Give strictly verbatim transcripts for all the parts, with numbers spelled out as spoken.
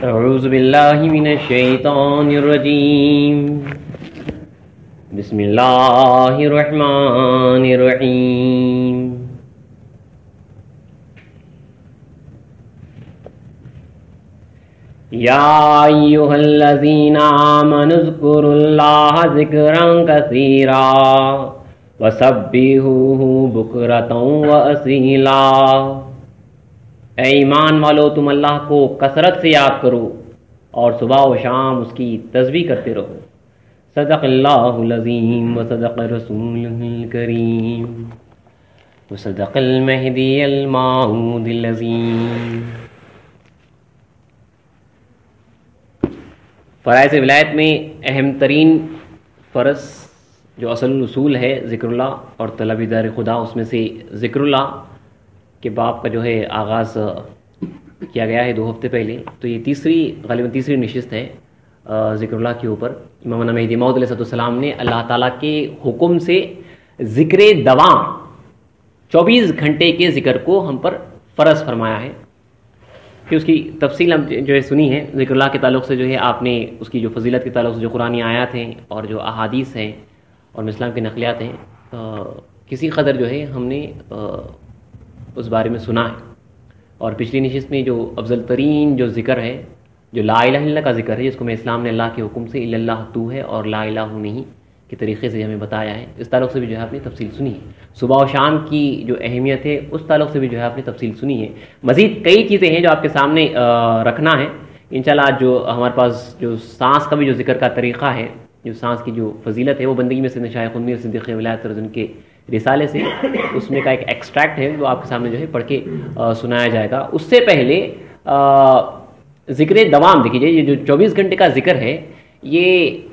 اعوذ باللہ من الشیطان الرجیم بسم اللہ الرحمن الرحیم یا ایھا الذین آمنوا اذکروا اللہ ذکرا کثیرا وسبحوہ بکرۃ واصیلا، اے ایمان والو تم اللہ کو کثرت سے یاد کرو اور صبح و شام اس کی تسبیح کرتے رہو۔ صدق اللہ العظیم وصدق رسولہ الکریم وصدق المہدی الموعود العظیم۔ فرائض ولایت میں اہم ترین فرض جو اصل الاصول ہے ذکر اللہ اور طلب دیدار خدا، اس میں سے ذکر اللہ کے باب کا جو ہے آغاز کیا گیا ہے دو ہفتے پہلے، تو یہ تیسری غالباً تیسری نشست ہے ذکر اللہ کے اوپر۔ امام مہدی موعود علیہ السلام نے اللہ تعالیٰ کے حکم سے ذکر دوام چوبیس گھنٹے کے ذکر کو ہم پر فرض فرمایا ہے۔ کہ اس کی تفصیل ہم جو ہے سنی ہے، ذکر اللہ کے تعلق سے جو ہے آپ نے اس کی جو فضیلت کے تعلق سے جو قرآنی آیات ہیں اور جو احادیث ہیں اور اسلام کے نقلیات ہیں، کسی قدر جو ہے ہم نے اس بارے میں سنا ہے۔ اور پچھلی نشست میں جو افضل ترین جو ذکر ہے، جو لا الہ الا اللہ کا ذکر ہے، جس کو میں اسلام نے اللہ کے حکم سے الا اللہ تو ہے اور لا الہ نہیں کے طریقے سے ہمیں بتایا ہے، اس تعلق سے بھی جو ہے آپ نے تفصیل سنی ہے۔ صبح و شام کی جو اہمیت ہے اس تعلق سے بھی جو ہے آپ نے تفصیل سنی ہے۔ مزید کئی چیزیں ہیں جو آپ کے سامنے رکھنا ہے انشاءاللہ۔ جو ہمارے پاس جو سانس کا بھی جو ذکر کا طریقہ ہے، جو سانس کی جو فضیلت ہے، وہ بندگی میں سے شیخ المی صدیق ولایت رضن کے رسالے سے اس میں کا ایک ایکسٹریکٹ ہے جو آپ کے سامنے جو ہے پڑھ کے سنایا جائے گا۔ اس سے پہلے ذکر دوام دیکھیے، یہ جو چوبیس گھنٹے کا ذکر ہے، یہ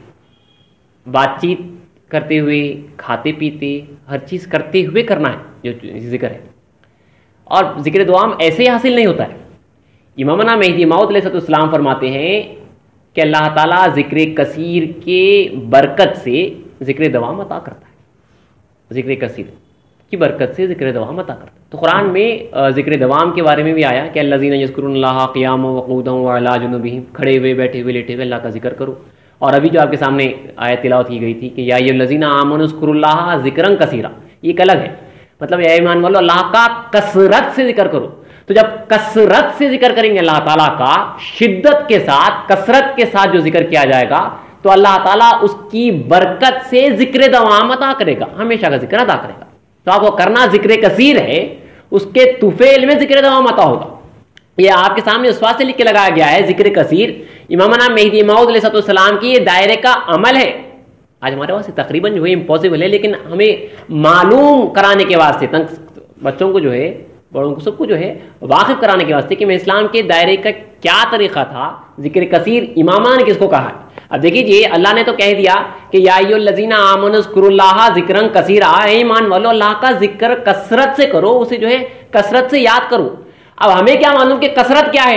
بات چیت کرتے ہوئے، کھاتے پیتے، ہر چیز کرتے ہوئے کرنا ہے جو ذکر ہے۔ اور ذکر دوام ایسے ہی حاصل نہیں ہوتا ہے۔ امامنا مہدی موعود علیہ السلام فرماتے ہیں کہ اللہ تعالیٰ ذکر کثیر کے برکت سے ذکر دوام عطا کرتا ہے، ذکر کثیر کی برکت سے ذکر دوام عطا کرتا ہے۔ تو قرآن میں ذکر دوام کے بارے میں بھی آیا کہ الذین یذکرون اللہ قیاما وقعودا وعلی جنوبہم، کھڑے ہوئے، بیٹھے ہوئے، لیٹے ہوئے اللہ کا ذکر کرو۔ اور ابھی جو آپ کے سامنے آیت تلاوت کی گئی تھی کہ یا ایھا الذین آمنوا اذکروا اللہ ذکرا کثیرا، یہ ایک الگ ہے، مطلب اے ایمان والو اللہ کا کثرت سے ذکر کرو۔ تو جب کثرت سے ذکر کریں گے اللہ تعالیٰ کا، شدت کے ساتھ، کثرت کے ساتھ جو ذکر کیا جائے گا، تو اللہ تعالیٰ اس کی برکت سے ذکر دوام عطا کرے گا، ہمیشہ کا ذکر عطا کرے گا۔ تو آپ کو کرنا ذکر کثیر ہے، اس کے طفیل میں ذکر دوام عطا ہوگا۔ یہ آپ کے سامنے اس واسطے سے لکھ کے لگایا گیا ہے ذکر کثیر، امامنا مہدی موعود علیہ السلام کی یہ دائرے کا عمل ہے۔ آج ہمارے واسطے تقریباً جو ہے امپاسبل ہے، لیکن ہمیں معلوم کرانے کے واسطے، بچوں کو جو ہے، بڑوں کو، سب کو جو ہے واقف کرانے کے واسطے کہ میں اسلام کے دائرے کا کیا طریقہ تھا، ذکر کثیر امامہ نے کس کو کہا ہے۔ اب دیکھیے اللہ نے تو کہہ دیا کہ یا ایھا الذین آمنوا اذکروا اللہ ذکرا کثیرا، اے ایمان والو اللہ کا ذکر کثرت سے کرو، اسے جو ہے کثرت سے یاد کرو۔ اب ہمیں کیا معلوم کہ کثرت کیا ہے؟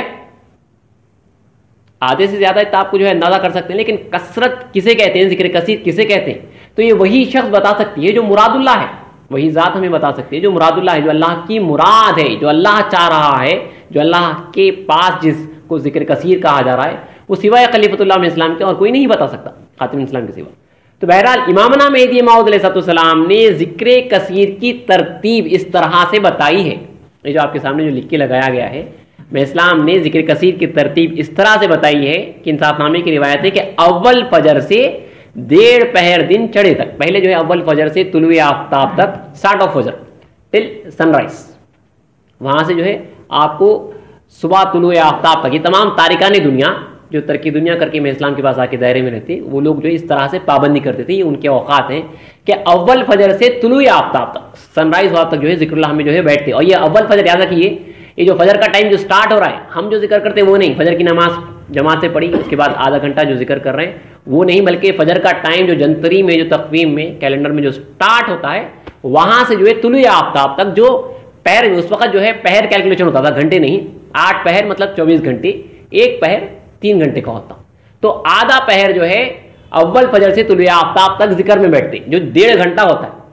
آدھے سے زیادہ آپ کو جو ہے اندازہ کر سکتے ہیں، لیکن کثرت کسے کہتے ہیں، ذکر کثیر کسے کہتے ہیں؟ تو یہ وہی شخص بتا سکتی ہے جو مراد اللہ ہے، وہی ذات ہمیں بتا سکتی ہے جو مراد اللہ ہے، جو اللہ کی مراد ہے، جو اللہ چاہ رہا ہے، جو اللہ کے پاس جس کو ذکر کثیر کہا جا رہا ہے، وہ سوائے خلیفۃ اللہ علیہ السلام کے اور کوئی نہیں بتا سکتا، خاتم الاسلام کے سوا۔ تو بہرحال امامنا مہدی موعود علیہ السلام نے ذکر کثیر کی ترتیب اس طرح سے بتائی ہے، یہ جو آپ کے سامنے جو لکھ کے لگایا گیا ہے، میں اسلام نے ذکر کثیر کی ترتیب اس طرح سے بتائی ہے کہ انصاف نامے کی روایت ہے کہ اول فجر سے ڈیڑھ پہر دن چڑھے تک، پہلے جو ہے اول فجر سے طلوع آفتاب تک، اسٹارٹ آف فجر ٹل سن رائز، وہاں سے جو ہے آپ کو صبح طلوع آفتاب تک، یہ تمام تارکان دنیا جو ترکی دنیا کر کے میں اسلام کے پاس آ کے دائرے میں رہتے، وہ لوگ جو اس طرح سے پابندی کرتے تھے، یہ ان کے اوقات ہیں کہ اول فجر سے طلوع آفتاب تک، سن رائز ہوا تک جو ہے ذکر اللہ میں جو ہے بیٹھتے۔ اور یہ اول فجر یاد رکھیے، یہ جو فجر کا ٹائم جو سٹارٹ ہو رہا ہے، ہم جو ذکر کرتے ہیں وہ نہیں، فجر کی نماز جماعت سے پڑھی اس کے بعد آدھا گھنٹہ جو ذکر کر رہے ہیں وہ نہیں، بلکہ فجر کا ٹائم جو جنتری میں، جو تقویم میں، کیلنڈر میں جو سٹارٹ ہوتا ہے، وہاں سے جو ہے طلوع آفتاب تک جو پہر، اس وقت جو ہے پہر کیلکولیشن ہوتا تھا، گھنٹے نہیں، آٹھ پہر مطلب چوبیس گھنٹے، ایک پہر تین گھنٹے کا ہوتا، تو آدھا پہر جو ہے اول فجر سے طلوع آفتاب تک ذکر میں بیٹھتے، جو ڈیڑھ گھنٹہ ہوتا ہے،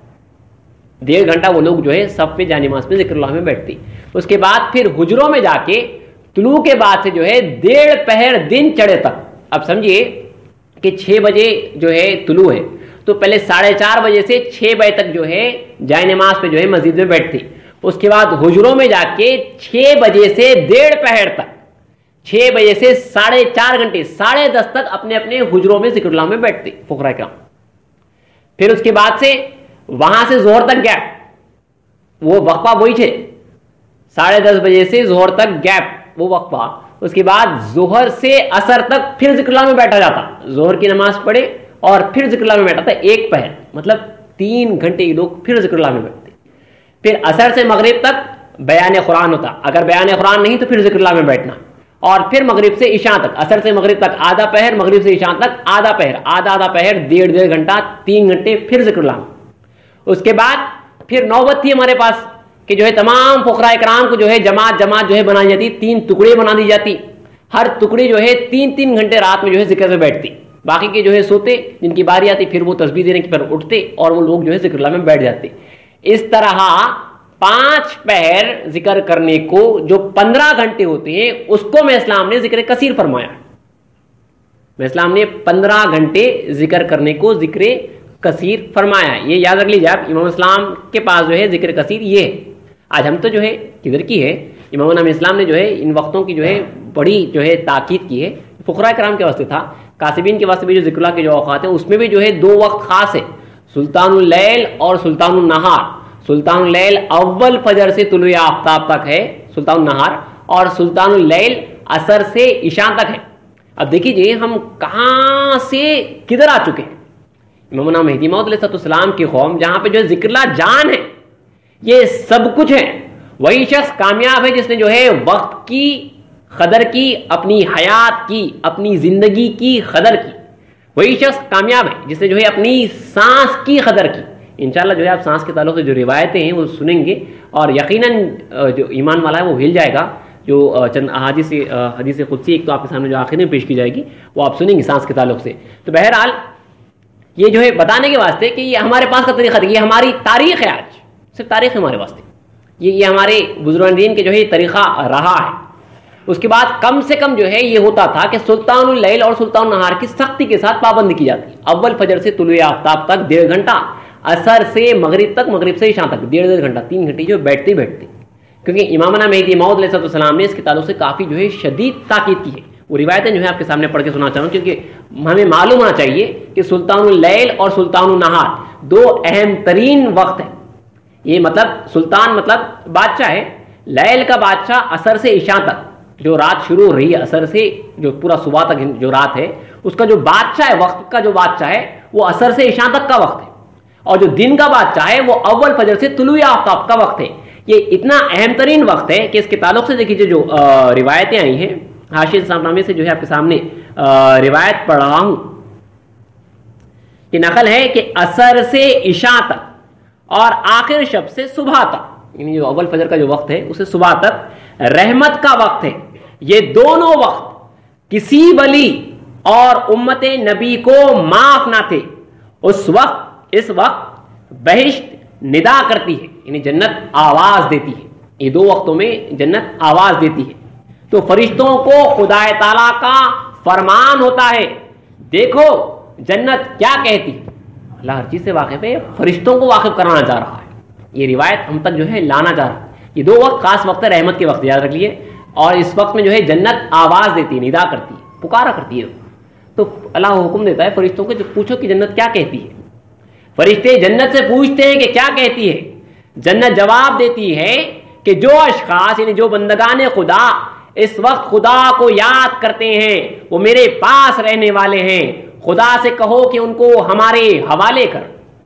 ڈیڑھ گھنٹہ وہ لوگ جو ہے صف پہ جانماز پہ ذکر اللہ میں بیٹھتے۔ اس کے بعد پھر حجروں میں جا کے طلوع کے بعد سے جو ہے ڈیڑھ پہر دن چڑھے تک. اب سمجھیے کہ چھ بجے جو ہے طلوع ہے تو پہلے ساڑھے چار بجے سے چھ بجے تک جو ہے جائے نماز پہ جو ہے مسجد میں بیٹھتی. اس کے بعد حجروں میں جا کے چھ بجے سے ڈیڑھ پہر تک، چھ بجے سے ساڑھے چار گھنٹے ساڑھے دس تک اپنے اپنے حجروں میں ذکر اللہ میں بیٹھتے فقراء کرام. پھر اس کے بعد سے وہاں سے ظہر تک گیپ، وہ وقفہ وہی تھے ساڑھے دس بجے سے ظہر تک گیپ وہ وقفہ. اس کے بعد ظہر سے عصر تک پھر ذکر اللہ میں بیٹھا جاتا، ظہر کی نماز پڑھے اور پھر ذکر اللہ میں بیٹھا تھا ایک پہر، مطلب تین گھنٹے یہ لوگ پھر ذکر اللہ میں بیٹھتے. پھر عصر سے مغرب تک بیان قرآن ہوتا، اگر بیان قرآن نہیں تو پھر ذکر اللہ میں بیٹھنا. اور پھر مغرب سے عشاء تک، عصر سے مغرب تک آدھا پہر، مغرب سے عشاء تک آدھا پہر، آدھا آدھا پہر، ڈیڑھ ڈیڑھ گھنٹہ، تین گھنٹے پھر ذکر اللہ. اس کے بعد پھر نوبت تھی ہمارے پاس کہ جو ہے تمام فقراء کرام کو جو ہے جماعت جماعت جو ہے بنائی جاتی، تین ٹکڑے بنا دی جاتی، ہر ٹکڑی جو ہے تین تین گھنٹے رات میں جو ہے ذکر میں بیٹھتی. باقی کے جو ہے سوتے، جن کی باری آتی پھر وہ تسبیح دینے کی پر اٹھتے اور وہ لوگ جو ہے ذکر اللہ میں بیٹھ جاتے. اس طرح پانچ پہر ذکر کرنے کو جو پندرہ گھنٹے ہوتے ہیں اس کو میں اسلام نے ذکر کثیر فرمایا. میں اسلام نے پندرہ گھنٹے ذکر کرنے کو ذکر کثیر فرمایا. یہ یاد رکھ لیجیے آپ، امام اسلام کے پاس جو ہے ذکر کثیر یہ ہے. آج ہم تو جو ہے کدھر کی ہے، امام اسلام نے جو ہے ان وقتوں کی جو ہے بڑی جو ہے تاکید کی ہے. فقراء کرام کے واسطے تھا، کاسبین کے واسطے بھی جو ذکر اللہ کے جو اوقات ہیں اس میں بھی جو ہے دو وقت خاص ہے، سلطان اللیل اور سلطان النہار. سلطان اللیل اول فجر سے طلوع آفتاب تک ہے سلطان النہار، اور سلطان اللیل عصر سے عشاء تک ہے. اب دیکھیے جی ہم کہاں سے کدھر آ چکے ہیں. امام مہدی موعود علیہ السلام کی قوم جہاں پہ جو ہے ذکر اللہ جان ہے، یہ سب کچھ ہے. وہی شخص کامیاب ہے جس نے جو ہے وقت کی قدر کی، اپنی حیات کی، اپنی زندگی کی قدر کی. وہی شخص کامیاب ہے جس نے جو ہے اپنی سانس کی قدر کی. انشاءاللہ جو ہے آپ سانس کے تعلق سے جو روایتیں ہیں وہ سنیں گے اور یقیناً جو ایمان والا ہے وہ ہل جائے گا. جو چند احادیث حدیث قدسی ایک تو آپ کے سامنے جو آخر میں پیش کی جائے گی وہ آپ سنیں گے سانس کے تعلق سے. تو بہرحال یہ جو ہے بتانے کے واسطے کہ یہ ہمارے پاس کا طریقہ، یہ ہماری تاریخ ہے، آج صرف تاریخ ہے ہمارے واسطے، یہ یہ ہمارے بزرگان دین کے جو ہے یہ طریقہ رہا ہے. اس کے بعد کم سے کم جو ہے یہ ہوتا تھا کہ سلطان اللیل اور سلطان النہار کی سختی کے ساتھ پابندی کی جاتی. اول فجر سے طلوع آفتاب تک ڈیڑھ گھنٹہ، عصر سے مغرب تک، مغرب سے عشاء تک ڈیڑھ ڈیڑھ گھنٹہ، تین گھنٹے جو بیٹھتے بیٹھتے کیونکہ امامنا مہدی موعود علیہ السلام نے اس کے تعلق سے کافی جو ہے شدید تاکید کی ہے. وہ روایتیں جو ہے آپ کے سامنے پڑھ کے سنا چاہوں کیونکہ ہمیں معلوم ہونا چاہیے کہ سلطان اللیل اور سلطان النہار دو اہم ترین وقت ہیں. یہ مطلب سلطان مطلب بادشاہ ہے، لیل کا بادشاہ عصر سے عشاء تک جو رات شروع ہو رہی ہے، عصر سے جو پورا صبح تک جو رات ہے اس کا جو بادشاہ ہے، وقت کا جو بادشاہ ہے وہ عصر سے عشاء تک کا وقت ہے، اور جو دن کا بادشاہ ہے وہ اول فجر سے طلوع آفتاب کا وقت ہے. یہ اتنا اہم ترین وقت ہے کہ اس کے تعلق سے دیکھیے جو روایتیں آئی ہیں حاشیہ صاحب نامے سے جو ہے آپ کے سامنے روایت پڑھ رہا ہوں کہ نقل ہے کہ عصر سے عشاء تک اور آخر شب سے صبح تک، یعنی جو اول فجر کا جو وقت ہے اسے صبح تک رحمت کا وقت ہے. یہ دونوں وقت کسی ولی اور امت نبی کو معاف نہ تھے. اس وقت اس وقت بہشت ندا کرتی ہے، یعنی جنت آواز دیتی ہے. یہ دو وقتوں میں جنت آواز دیتی ہے تو فرشتوں کو خدا تعالیٰ کا فرمان ہوتا ہے، دیکھو جنت کیا کہتی ہے. اللہ ہر چیز سے واقف ہے، فرشتوں کو واقف کرانا چاہ رہا ہے. یہ روایت ہم تک جو ہے لانا چاہ رہا ہے. یہ دو وقت خاص وقت ہے، رحمت کے وقت، یاد رکھ لیے. اور اس وقت میں جو ہے جنت آواز دیتی ہے، ندا کرتی ہے، پکارا کرتی ہے. تو اللہ حکم دیتا ہے فرشتوں کو، جو پوچھو کہ جنت کیا کہتی ہے. فرشتے جنت سے پوچھتے ہیں کہ کیا کہتی ہے. جنت جواب دیتی ہے کہ جو اشخاص یعنی جو بندگان خدا اس وقت خدا کو یاد کرتے ہیں وہ میرے پاس رہنے والے ہیں، خدا سے کہو کہ ان کو ہمارے حوالے کر.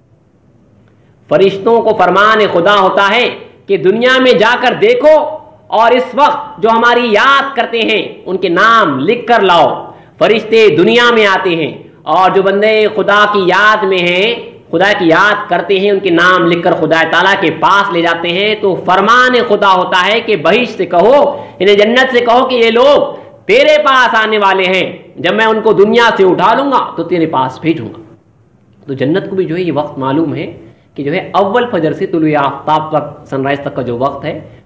فرشتوں کو فرمان خدا ہوتا ہے کہ دنیا میں جا کر دیکھو اور اس وقت جو ہماری یاد کرتے ہیں ان کے نام لکھ کر لاؤ. فرشتے دنیا میں آتے ہیں اور جو بندے خدا کی یاد میں ہیں، خدا کی یاد کرتے ہیں، ان کے نام لکھ کر خدا تعالیٰ کے پاس لے جاتے ہیں. تو فرمان خدا ہوتا ہے کہ بہشت سے کہو، انہیں جنت سے کہو کہ یہ لوگ تیرے پاس آنے والے ہیں، جب میں ان کو دنیا سے اٹھا لوں گا تو تیرے پاس بھیجوں گا. تو جنت کو بھی جو ہے یہ وقت معلوم ہے کہ جو ہے اول فجر سے طلوع آفتاب تک، سن رائز تک کا جو وقت ہے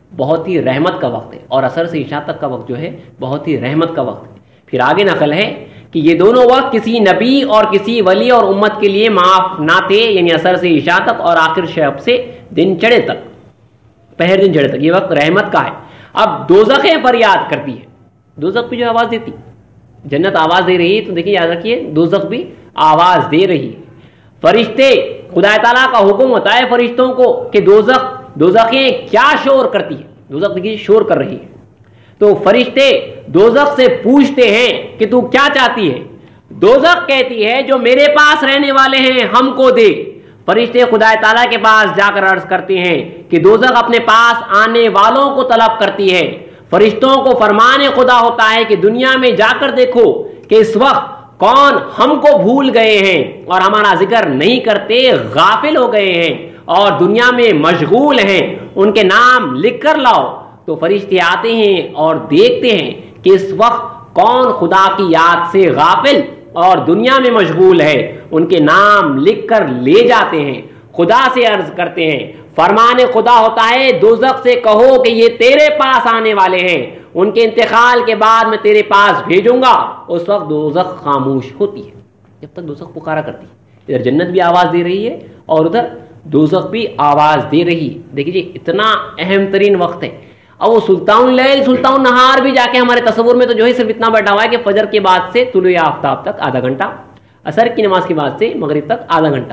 بہت ہی رحمت کا وقت ہے، اور عصر سے عشاء تک کا وقت جو ہے بہت ہی رحمت کا وقت ہے۔ پھر آگے نقل ہے کہ یہ دونوں وقت کسی نبی اور کسی ولی اور امت کے لیے معاف نہ تھے، یعنی عصر سے عشاء تک اور آخر شب سے دن چڑھے تک، پہر دن چڑھے تک، یہ وقت رحمت کا ہے۔ اب دوزخیں فریاد کرتی ہے، دوزخ بھی جو آواز دیتی، جنت آواز دے رہی ہے تو دیکھیے یاد رکھیے دوزخ بھی آواز دے رہی ہے۔ فرشتے، خدا تعالیٰ کا حکم ہوتا ہے فرشتوں کو کہ دوزخ دوزخیں کیا شور کرتی ہے، دوزخ دیکھیے شور کر رہی ہے، تو فرشتے دوزخ سے پوچھتے ہیں کہ تو کیا چاہتی ہے؟ دوزخ کہتی ہے جو میرے پاس رہنے والے ہیں ہم کو دے۔ فرشتے خدا تعالیٰ کے پاس جا کر عرض کرتے ہیں کہ دوزخ اپنے پاس آنے والوں کو طلب کرتی ہے۔ فرشتوں کو فرمان خدا ہوتا ہے کہ دنیا میں جا کر دیکھو کہ اس وقت کون ہم کو بھول گئے ہیں اور ہمارا ذکر نہیں کرتے، غافل ہو گئے ہیں اور دنیا میں مشغول ہیں، ان کے نام لکھ کر لاؤ۔ تو فرشتے آتے ہیں اور دیکھتے ہیں کہ اس وقت کون خدا کی یاد سے غافل اور دنیا میں مشغول ہے، ان کے نام لکھ کر لے جاتے ہیں۔ خدا سے عرض کرتے ہیں، فرمان خدا ہوتا ہے دوزخ سے کہو کہ یہ تیرے پاس آنے والے ہیں، ان کے انتقال کے بعد میں تیرے پاس بھیجوں گا۔ اس وقت دوزخ خاموش ہوتی ہے، جب تک دوزخ پکارا کرتی ہے۔ ادھر جنت بھی آواز دے رہی ہے اور ادھر دوزخ بھی آواز دے رہی ہے۔ دیکھیے اتنا اہم ترین وقت ہے۔ اب وہ سلطان اللیل سلطان النہار بھی جا کے ہمارے تصور میں تو جو ہے صرف اتنا بیٹھا ہوا ہے کہ فجر کے بعد سے طلوع آفتاب تک آدھا گھنٹہ، عصر کی نماز کے بعد سے مغرب تک آدھا گھنٹہ،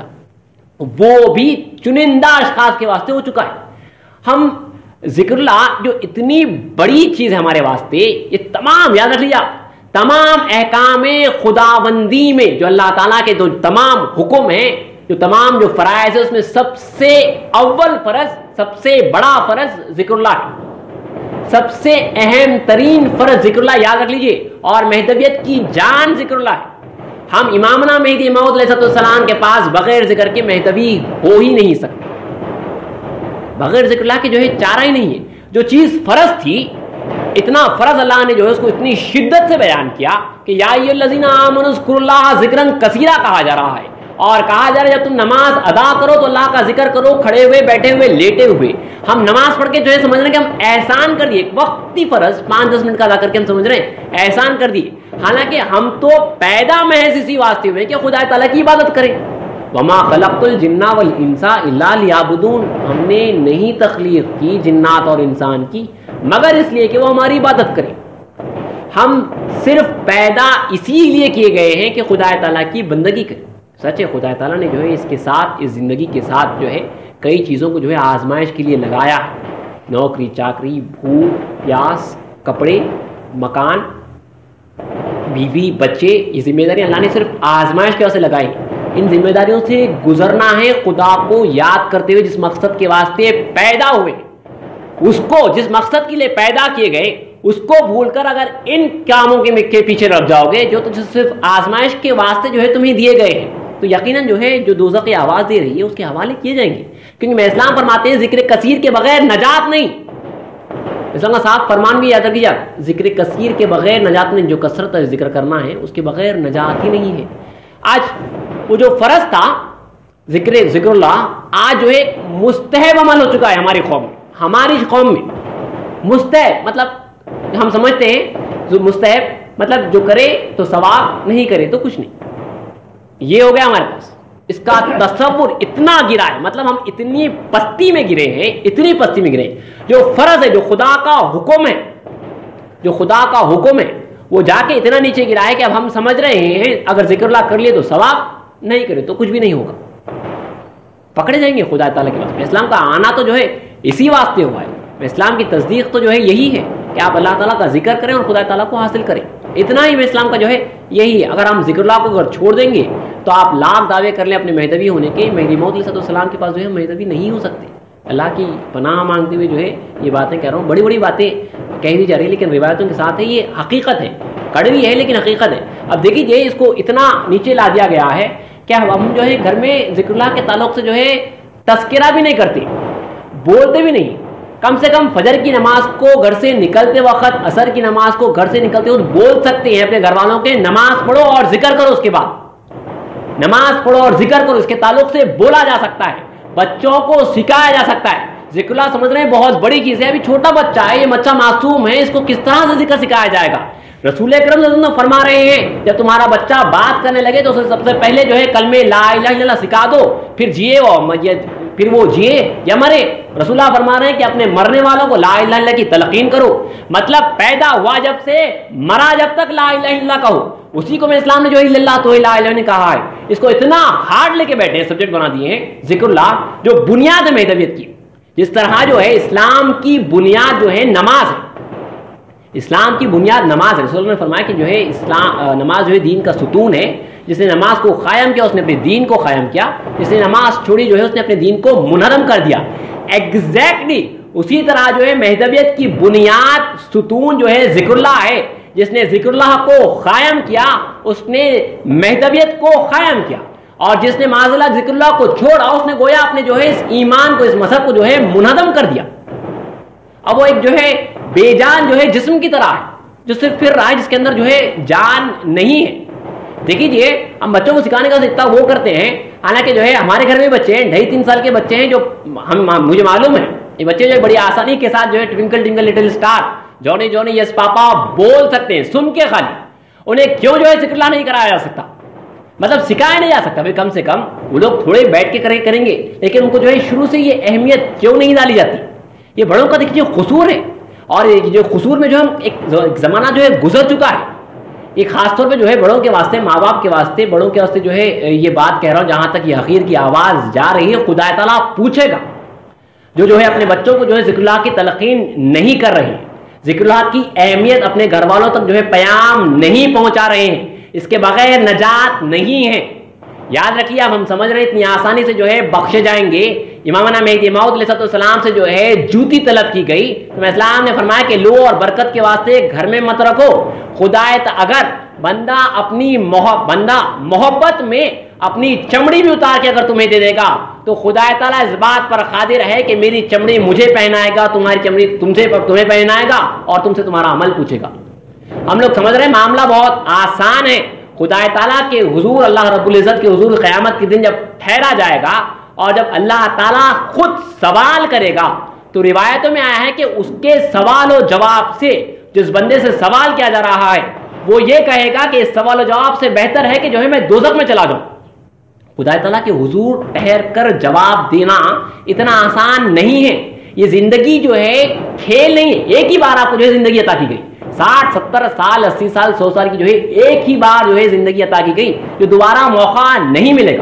وہ بھی چنندہ اشخاص کے واسطے ہو چکا ہے۔ ہم ذکر اللہ جو اتنی بڑی چیز ہے ہمارے واسطے، یہ تمام یاد رکھ لیجیے، تمام احکام خداوندی میں جو اللہ تعالیٰ کے جو تمام حکم ہیں، جو تمام جو فرائض ہے، اس میں سب سے اول فرض، سب سے بڑا فرض ذکر اللہ ہے، سب سے اہم ترین فرض ذکر اللہ یاد رکھ لیجئے، اور مہدویت کی جان ذکر اللہ ہے۔ ہم امامنا مہدی موعود علیہ السلام کے پاس بغیر ذکر کے مہدوی ہو ہی نہیں سکتے، بغیر ذکر اللہ کے جو ہے چارہ ہی نہیں ہے۔ جو چیز فرض تھی، اتنا فرض اللہ نے جو ہے اس کو اتنی شدت سے بیان کیا کہ یا ایھا الذین آمنوا اذکروا اللہ ذکرا کثیرا کہا جا رہا ہے، اور کہا جا رہا ہے جب تم نماز ادا کرو تو اللہ کا ذکر کرو، کھڑے ہوئے، بیٹھے ہوئے، لیٹے ہوئے۔ ہم نماز پڑھ کے جو ہے سمجھ رہے ہیں کہ ہم احسان کر دیے، وقتی فرض پانچ دس منٹ کا ادا کر کے ہم سمجھ رہے ہیں احسان کر دیے، حالانکہ ہم تو پیدا محض اسی واسطے ہوئے کہ خدا تعالیٰ کی عبادت کریں۔ وما خلقت الجن والانس الا لیعبدون، ہم نے نہیں تخلیق کی جنات اور انسان کی مگر اس لیے کہ وہ ہماری عبادت کریں۔ ہم صرف پیدا اسی لیے کیے گئے ہیں کہ خدا تعالیٰ کی بندگی کریں۔ سچ ہے خدا تعالیٰ نے جو ہے اس کے ساتھ، اس زندگی کے ساتھ جو ہے کئی چیزوں کو جو ہے آزمائش کے لیے لگایا ہے، نوکری چاکری، بھوک پیاس، کپڑے، مکان، بیوی، بچے، یہ ذمہ داریاں اللہ نے صرف آزمائش کی وجہ سے لگائی۔ ان ذمہ داریوں سے گزرنا ہے خدا کو یاد کرتے ہوئے، جس مقصد کے واسطے پیدا ہوئے، اس کو جس مقصد کے لیے پیدا کیے گئے اس کو بھول کر اگر ان کاموں کے پیچھے رہ جاؤ گے جو تو صرف آزمائش کے واسطے جو ہے تمہیں دیے گئے ہیں، تو یقیناً جو ہے جو دوزخ کی آواز دے رہی ہے اس کے حوالے کیے جائیں گے، کیونکہ میں اسلام فرماتے ہیں ذکر کثیر کے بغیر نجات نہیں۔ اسلام کا صاحب فرمان بھی یاد رکھیے، ذکر کثیر کے بغیر نجات نہیں، جو کثرت ذکر کرنا ہے اس کے بغیر نجات ہی نہیں ہے۔ آج وہ جو فرض تھا ذکر ذکر اللہ، آج جو ہے مستحب عمل ہو چکا ہے ہماری قوم میں، ہماری قوم میں مستحب مطلب ہم سمجھتے ہیں جو مستحب مطلب جو کرے تو ثواب، نہیں کرے تو کچھ نہیں، یہ ہو گیا ہمارے پاس۔ اس کا تصور اتنا گرا ہے، مطلب ہم اتنی پستی میں گرے ہیں، اتنی پستی میں گرے ہیں۔ جو فرض ہے، جو خدا کا حکم ہے، جو خدا کا حکم ہے وہ جا کے اتنا نیچے گرا ہے کہ اب ہم سمجھ رہے ہیں اگر ذکر اللہ کر لیے تو ثواب، نہیں کرے تو کچھ بھی نہیں ہوگا، پکڑے جائیں گے خدا تعالیٰ کے واسطے۔ اسلام کا آنا تو جو ہے اسی واسطے ہوا ہے، اسلام کی تصدیق تو جو ہے یہی ہے کہ آپ اللہ تعالیٰ کا ذکر کریں اور خدا تعالیٰ کو حاصل کریں، اتنا ہی اسلام کا جو ہے یہی ہے۔ اگر ہم ذکر اللہ کو اگر چھوڑ دیں گے تو آپ لاکھ دعوے کر لیں اپنے مہدوی ہونے کے، مہدی موعود علیہ السلام کے پاس جو ہے مہدوی نہیں ہو سکتے۔ اللہ کی پناہ مانگتے ہوئے جو ہے یہ باتیں کہہ رہا ہوں، بڑی بڑی باتیں کہہ دی جا رہی ہے لیکن روایتوں کے ساتھ ہے، یہ حقیقت ہے، کڑوی ہے لیکن حقیقت ہے۔ اب دیکھیے اس کو اتنا نیچے لا دیا گیا ہے کہ ہم جو ہے گھر میں ذکر اللہ کے تعلق سے جو ہے تذکرہ بھی نہیں کرتے، بولتے بھی نہیں، کم سے کم فجر کی نماز کو گھر سے نکلتے وقت، عصر کی نماز کو گھر سے نکلتے وقت بول سکتے ہیں اپنے گھر والوں کے، نماز پڑھو اور ذکر کرو، اس کے بعد نماز پڑھو اور ذکر کرو، اس کے تعلق سے بولا جا سکتا ہے، بچوں کو سکھایا جا سکتا ہے۔ ذکر اللہ سمجھ رہے ہیں بہت بڑی چیز ہے، ابھی چھوٹا بچہ ہے، یہ بچہ معصوم ہے، اس کو کس طرح سے ذکر سکھایا جائے گا؟ رسول اکرم صلی اللہ علیہ وسلم فرما رہے ہیں جب تمہارا بچہ بات کرنے لگے تو اسے سب سے پہلے جو ہے کلمے لا الہ الا اللہ سکھا دو، پھر جیے وہ پھر وہ جیے یا مرے۔ رسول اللہ فرما رہے ہیں کہ اپنے مرنے والوں کو لا الہ الا اللہ کی تلقین کرو، مطلب پیدا ہوا جب سے مرا جب تک لا الہ الا اللہ کہو۔ اسی کو میں اسلام نے جو ہے اللہ تو لا الہ نے کہا ہے، اس کو اتنا ہارڈ لے کے بیٹھے ہیں، سبجیکٹ بنا دیے ہیں ذکر اللہ جو بنیاد ہے مہدویت کی۔ جس طرح جو ہے اسلام کی بنیاد جو ہے نماز ہے، اسلام کی بنیاد نماز ہے، رسول اللہ نے فرمایا کہ جو ہے اسلام نماز جو ہے دین کا ستون ہے، جس نے نماز کو قائم کیا اس نے اپنے دین کو قائم کیا، جس نے نماز چھوڑی جو ہے اس نے اپنے دین کو منہدم کر دیا۔ ایگزیکٹلی اسی طرح جو ہے مہدویت کی بنیاد ستون جو ہے ذکر اللہ ہے، جس نے ذکر اللہ کو قائم کیا اس نے مہدویت کو قائم کیا، اور جس نے معاذ اللہ ذکر اللہ کو چھوڑا اس نے گویا اپنے جو ہے اس ایمان کو اس مذہب کو جو ہے منہدم کر دیا۔ اب وہ ایک جو ہے بے جان جو ہے جسم کی طرح ہے جو صرف پھر رہا ہے، جس کے اندر جو ہے جان نہیں ہے۔ دیکھیے ہم بچوں کو سکھانے کا اتنا وہ کرتے ہیں، حالانکہ جو ہے ہمارے گھر میں بچے ہیں ڈھائی تین سال کے بچے ہیں جو ہم مجھے معلوم ہے یہ بچے جو ہے بڑی آسانی کے ساتھ جو ہے twinkle twinkle little star Johnny Johnny yes papa بول سکتے ہیں سن کے، خالی انہیں کیوں جو ہے ذکر اللہ نہیں کرایا جا سکتا، مطلب سکھایا نہیں جا سکتا؟ بھائی کم سے کم وہ لوگ تھوڑے بیٹھ کے کریں گے، لیکن ان کو جو ہے شروع سے یہ اہمیت کیوں نہیں ڈالی جاتی؟ یہ بڑوں کا دیکھیے قصور ہے، اور جو قصور میں جو ہم ایک زمانہ جو ہے گزر چکا ہے، یہ خاص طور پہ جو ہے بڑوں کے واسطے، ماں باپ کے واسطے، بڑوں کے واسطے جو ہے یہ بات کہہ رہا ہوں، جہاں تک یہ حقیر کی آواز جا رہی ہے، خدا تعالیٰ پوچھے گا جو جو ہے اپنے بچوں کو جو ہے ذکر اللہ کی تلقین نہیں کر رہے ہیں، ذکر اللہ کی اہمیت اپنے گھر والوں تک جو ہے پیام نہیں پہنچا رہے ہیں، اس کے بغیر نجات نہیں ہے۔ یاد رکھیے اب ہم سمجھ رہے ہیں اتنی آسانی سے جو ہے بخشے جائیں گے، امامنا مہدی موعود علیہ السلام سے جو ہے جوتی طلب کی گئی تو اسلام نے فرمایا کہ لو اور برکت کے واسطے گھر میں مت رکھو، خدا اگر بندہ اپنی محب بندہ محبت میں اپنی چمڑی بھی اتار کے اگر تمہیں دے دے گا تو خدا تعالیٰ اس بات پر قادر ہے کہ میری چمڑی مجھے پہنائے گا، تمہاری چمڑی تم سے تمہیں پہنائے گا اور تم سے تمہارا عمل پوچھے گا۔ ہم لوگ سمجھ رہے ہیں معاملہ بہت آسان ہے، خدا تعالیٰ کے حضور، اللہ رب العزت کے حضور قیامت کے دن جب ٹھہرا جائے گا اور جب اللہ تعالیٰ خود سوال کرے گا تو روایتوں میں آیا ہے کہ اس کے سوال و جواب سے، جس بندے سے سوال کیا جا رہا ہے وہ یہ کہے گا کہ اس سوال و جواب سے بہتر ہے کہ جو ہے میں دوزخ میں چلا جاؤں۔ خدا تعالیٰ کے حضور ٹھہر کر جواب دینا اتنا آسان نہیں ہے، یہ زندگی جو ہے کھیل نہیں ہے، ایک ہی بار آپ کو جو ہے زندگی عطا کی گئی، ساٹھ ستر سال اسی سال سو سال کی جو ہے ایک ہی بار جو ہے زندگی عطا کی گئی، جو دوبارہ موقع نہیں ملے گا۔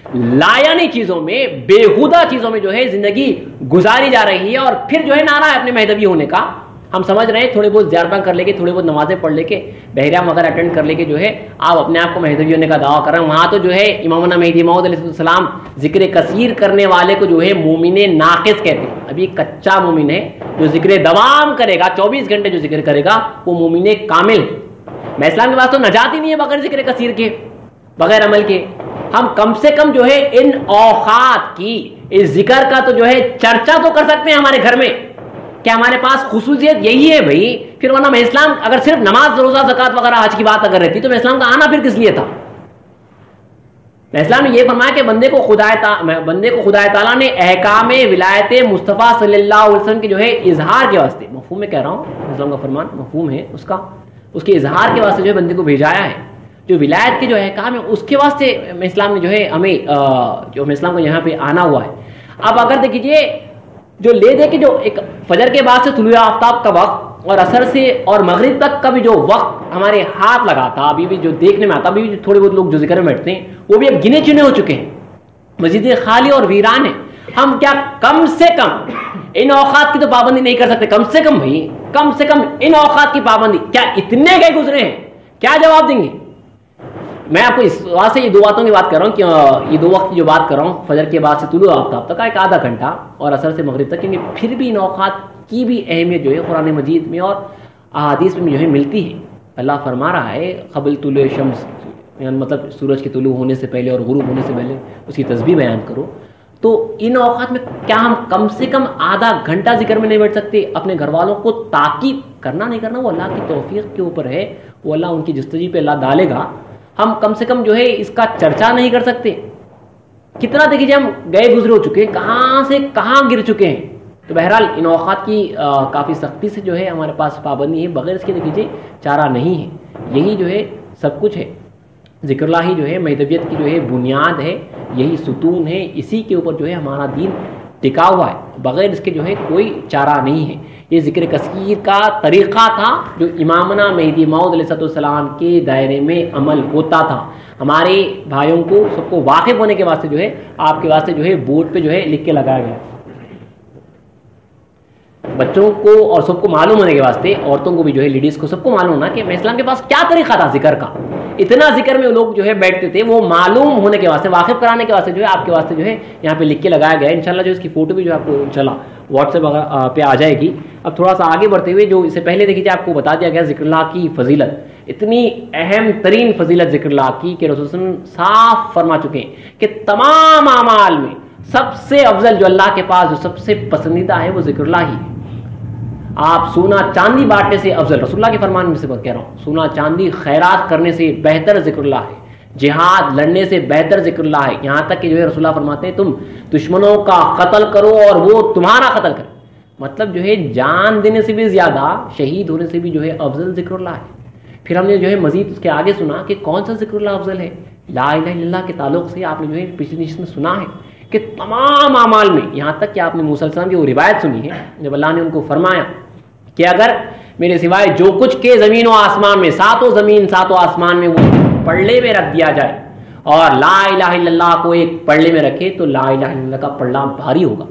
لایانی چیزوں میں، بےہودہ چیزوں میں جو ہے زندگی گزاری جا رہی ہے، اور پھر جو ہے نعرہ ہے اپنے مہدوی ہونے کا۔ ہم سمجھ رہے ہیں تھوڑے بہت زیارتیں کر لے کے، تھوڑے بہت نمازیں پڑھ لے کے، بحریہ وغیرہ اٹینڈ کر لے کے جو ہے آپ اپنے آپ کو مہدوی ہونے کا دعویٰ کر رہے ہیں۔ وہاں تو جو ہے امامنا مہدی موعود علیہ السلام ذکر کثیر کرنے والے کو جو ہے مومن ناقص کہتے ہیں۔ ابھی کچا مومن ہے جو ذکر دوام کرے گا، چوبیس گھنٹے جو ذکر کرے گا وہ مومن کامل ہے۔ میں اسلام کے پاس تو نجات ہی نہیں ہے بغیر ذکر کثیر کے، بغیر عمل کے۔ ہم کم سے کم جو ہے ان اوقات کی، اس ذکر کا تو جو ہے چرچا تو کر سکتے ہیں ہمارے گھر میں، کیا ہمارے پاس خصوصیت یہی ہے بھائی؟ پھر ورنہ میں اسلام اگر صرف نماز، روزہ، زکوٰۃ وغیرہ حج کی بات اگر رہتی تو میں اسلام کا آنا پھر کس لیے تھا؟ میں اسلام نے یہ فرمایا کہ بندے کو خدا بندے کو خدا تعالیٰ نے احکام ولایت مصطفیٰ صلی اللہ علیہ وسلم کے جو ہے اظہار کے واسطے، مفہوم میں کہہ رہا ہوں، اسلام کا فرمان مفہوم ہے اس کا، اس کے اظہار کے واسطے جو ہے بندے کو بھیجایا ہے، جو ولایت کے جو احکام ہے اس کے واسطے میں اسلام نے جو ہے ہمیں جو میں اسلام کو یہاں پہ آنا ہوا ہے۔ اب اگر دیکھیے جو لے دے کے جو ایک فجر کے بعد سے طلوع آفتاب کا وقت اور عصر سے اور مغرب تک کا بھی جو وقت ہمارے ہاتھ لگا تھا، ابھی بھی جو دیکھنے میں آتا، ابھی بھی تھوڑے بہت لوگ جو ذکر میں بیٹھتے ہیں وہ بھی اب گنے چنے ہو چکے ہیں، مسجدیں خالی اور ویران ہیں۔ ہم کیا کم سے کم ان اوقات کی تو پابندی نہیں کر سکتے؟ کم سے کم بھائی کم سے کم ان اوقات کی پابندی، کیا اتنے گئے گزرے ہیں؟ کیا جواب دیں گے؟ میں آپ کو اس واسطے یہ دو باتوں کی بات کر رہا ہوں کہ یہ دو وقت کی جو بات کر رہا ہوں، فجر کے بعد سے طلوع آفتاب تک کا ایک آدھا گھنٹہ اور عصر سے مغرب تک، کیونکہ پھر بھی ان اوقات کی بھی اہمیت جو ہے قرآن مجید میں اور احادیث میں جو ہے ملتی ہے۔ اللہ فرما رہا ہے قبل طلوع شمس، یعنی مطلب سورج کے طلوع ہونے سے پہلے اور غروب ہونے سے پہلے اس کی تسبیح بیان کرو۔ تو ان اوقات میں کیا ہم کم سے کم آدھا گھنٹہ ذکر میں نہیں بیٹھ سکتے؟ اپنے گھر والوں کو تاکید کرنا نہیں کرنا وہ اللہ کی توفیق کے اوپر ہے، وہ اللہ ان کی جستجی پہ اللہ ڈالے گا۔ ہم کم سے کم جو ہے اس کا چرچا نہیں کر سکتے؟ کتنا دیکھیے ہم گئے گزرے ہو چکے ہیں، کہاں سے کہاں گر چکے ہیں، تو بہرحال ان اوقات کی کافی سختی سے جو ہے ہمارے پاس پابندی ہے، بغیر اس کے دیکھیے چارہ نہیں ہے، یہی جو ہے سب کچھ ہے، ذکر اللہ ہی جو ہے مہدویت کی جو ہے بنیاد ہے، یہی ستون ہے، اسی کے اوپر جو ہے ہمارا دین ٹکا ہوا ہے، بغیر اس کے جو ہے کوئی چارہ نہیں ہے۔ یہ ذکر کثیر کا طریقہ تھا جو امامنا مہدی موعود علیہ السلام کے دائرے میں عمل ہوتا تھا۔ ہمارے بھائیوں کو سب کو واقف ہونے کے واسطے جو ہے آپ کے واسطے جو ہے بورڈ پہ جو ہے لکھ کے لگایا گیا، بچوں کو اور سب کو معلوم ہونے کے واسطے، عورتوں کو بھی جو ہے لیڈیز کو سب کو معلوم ہونا کہ اسلام کے پاس کیا طریقہ تھا ذکر کا، اتنا ذکر میں لوگ جو ہے بیٹھتے تھے، وہ معلوم ہونے کے واسطے، واقف کرانے کے واسطے جو ہے آپ کے واسطے جو ہے یہاں پہ لکھ کے لگایا گیا ہے۔ انشاءاللہ جو اس کی فوٹو بھی جو آپ کو انشاءاللہ واٹس ایپ پہ آ جائے گی۔ اب تھوڑا سا آگے بڑھتے ہوئے جو اس سے پہلے دیکھیے آپ کو بتا دیا گیا ذکر اللہ کی فضیلت، اتنی اہم ترین فضیلت ذکر اللہ کی کہ رسول صلی اللہ علیہ وسلم صاف فرما چکے ہیں کہ تمام اعمال میں سب سے افضل جو اللہ کے پاس جو سب سے پسندیدہ ہے وہ ذکر اللہ ہی ہے۔ آپ سونا چاندی بانٹنے سے افضل، رسول اللہ کے فرمان میں سے بات کہہ رہا ہوں، سونا چاندی خیرات کرنے سے بہتر ذکر اللہ ہے، جہاد لڑنے سے بہتر ذکر اللہ ہے، یہاں تک کہ جو ہے رسول اللہ فرماتے ہیں تم دشمنوں کا قتل کرو اور وہ تمہارا قتل کرے، مطلب جو ہے جان دینے سے بھی زیادہ، شہید ہونے سے بھی جو ہے افضل ذکر اللہ ہے۔ پھر ہم نے جو ہے مزید اس کے آگے سنا کہ کون سا ذکر اللہ افضل ہے، لا الہ الا اللہ کے تعلق سے آپ نے جو ہے پچھلی نشست میں سنا ہے کہ تمام اعمال میں، یہاں تک کہ آپ نے موسیٰ علیہ السلام کی وہ روایت سنی ہے جب اللہ نے ان کو فرمایا کہ اگر میرے سوائے جو کچھ کے زمین و آسمان میں، ساتوں زمین ساتوں آسمان میں وہ پڑھے میں رکھ دیا جائے اور لا الہ الا اللہ کو ایک پڑھے میں رکھے تو لا الہ الا اللہ کا پڑھنا بھاری ہوگا۔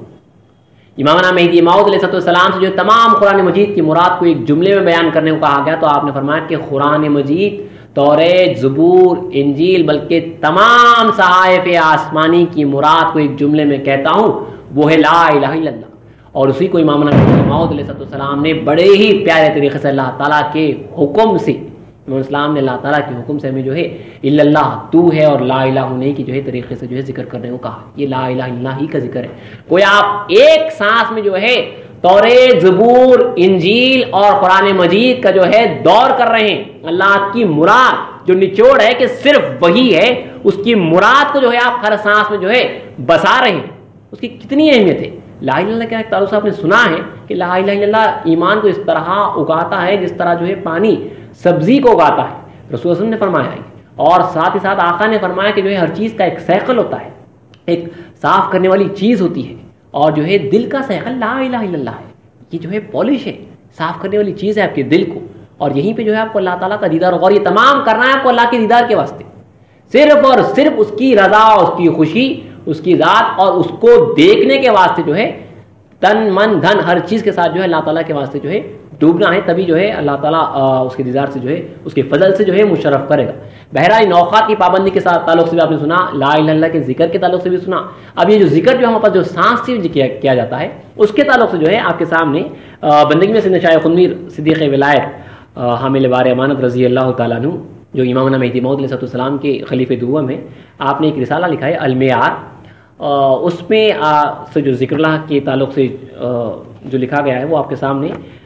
امامنا مہدی موعود علیہ السلام سے جو تمام قرآن مجید کی مراد کو ایک جملے میں بیان کرنے کو کہا گیا تو آپ نے فرمایا کہ قرآن مجید، توریت، زبور، انجیل، بلکہ تمام صحائف آسمانی کی مراد کو ایک جملے میں کہتا ہوں وہ ہے لا الہ الا اللہ، اور اسی کو امامنا مہدی موعود علیہ السلام نے بڑے ہی پیارے طریقے سے اللہ تعالیٰ کے حکم سے، امام اسلام نے اللہ تعالیٰ کے حکم سے ہمیں جو ہے الا اللہ تو ہے اور لا الہ ہونے کی جو ہے طریقے سے جو ہے ذکر کرنے کو کہا۔ یہ لا الہ الا اللہ ہی کا ذکر ہے۔ کوئی آپ ایک سانس میں جو ہے توریت، زبور، انجیل اور قرآن مجید کا جو ہے دور کر رہے ہیں، اللہ کی مراد جو نچوڑ ہے کہ صرف وہی ہے، اس کی مراد کو جو ہے آپ ہر سانس میں جو ہے بسا رہے ہیں، اس کی کتنی اہمیت ہے۔ لا الہ الا اللہ کا ایک تعلق آپ نے سنا ہے کہ لا الہ الا اللہ ایمان کو اس طرح اگاتا ہے جس طرح جو ہے پانی سبزی کو اگاتا ہے، رسول صلی اللہ علیہ وسلم نے فرمایا ہے، اور ساتھ ہی ساتھ آقا نے فرمایا کہ جو ہے ہر چیز کا ایک سیکل ہوتا ہے، ایک صاف کرنے والی چیز ہوتی ہے، اور جو ہے دل کا سیکل لا الہ الا اللہ ہے، یہ جو ہے پالش ہے، صاف کرنے والی چیز ہے آپ کے دل کو، اور یہیں پہ جو ہے آپ کو اللہ تعالیٰ کا دیدار ہوگا، اور یہ تمام کرنا ہے آپ کو اللہ کے دیدار کے واسطے، صرف اور صرف اس کی رضا، اس کی خوشی، اس کی ذات اور اس کو دیکھنے کے واسطے جو ہے تن من دھن ہر چیز کے ساتھ جو ہے اللہ تعالیٰ کے واسطے جو ہے ڈوبنا ہے، تبھی جو ہے اللہ تعالیٰ اس کے دیدار سے جو ہے اس کے فضل سے جو ہے مشرف کرے گا۔ بہرحال ان اوقات کی پابندی کے ساتھ تعلق سے بھی آپ نے سنا، لا الہ الا اللہ کے ذکر کے تعلق سے بھی سنا۔ اب یہ جو ذکر جو ہمارے پاس جو سانس سے کیا جاتا ہے اس کے تعلق سے جو ہے آپ کے سامنے بندگی میں سیدنا شاہ خنویر صدیق ولایت حامل بار امانت رضی اللہ تعالیٰ عنہ جو امامنا مہدی موعود علیہ السلام کے خلیفہ دوم ہیں، آپ نے ایک رسالہ لکھا ہے المعیار، اس میں سے جو ذکر اللہ کے تعلق سے جو لکھا گیا ہے وہ آپ کے سامنے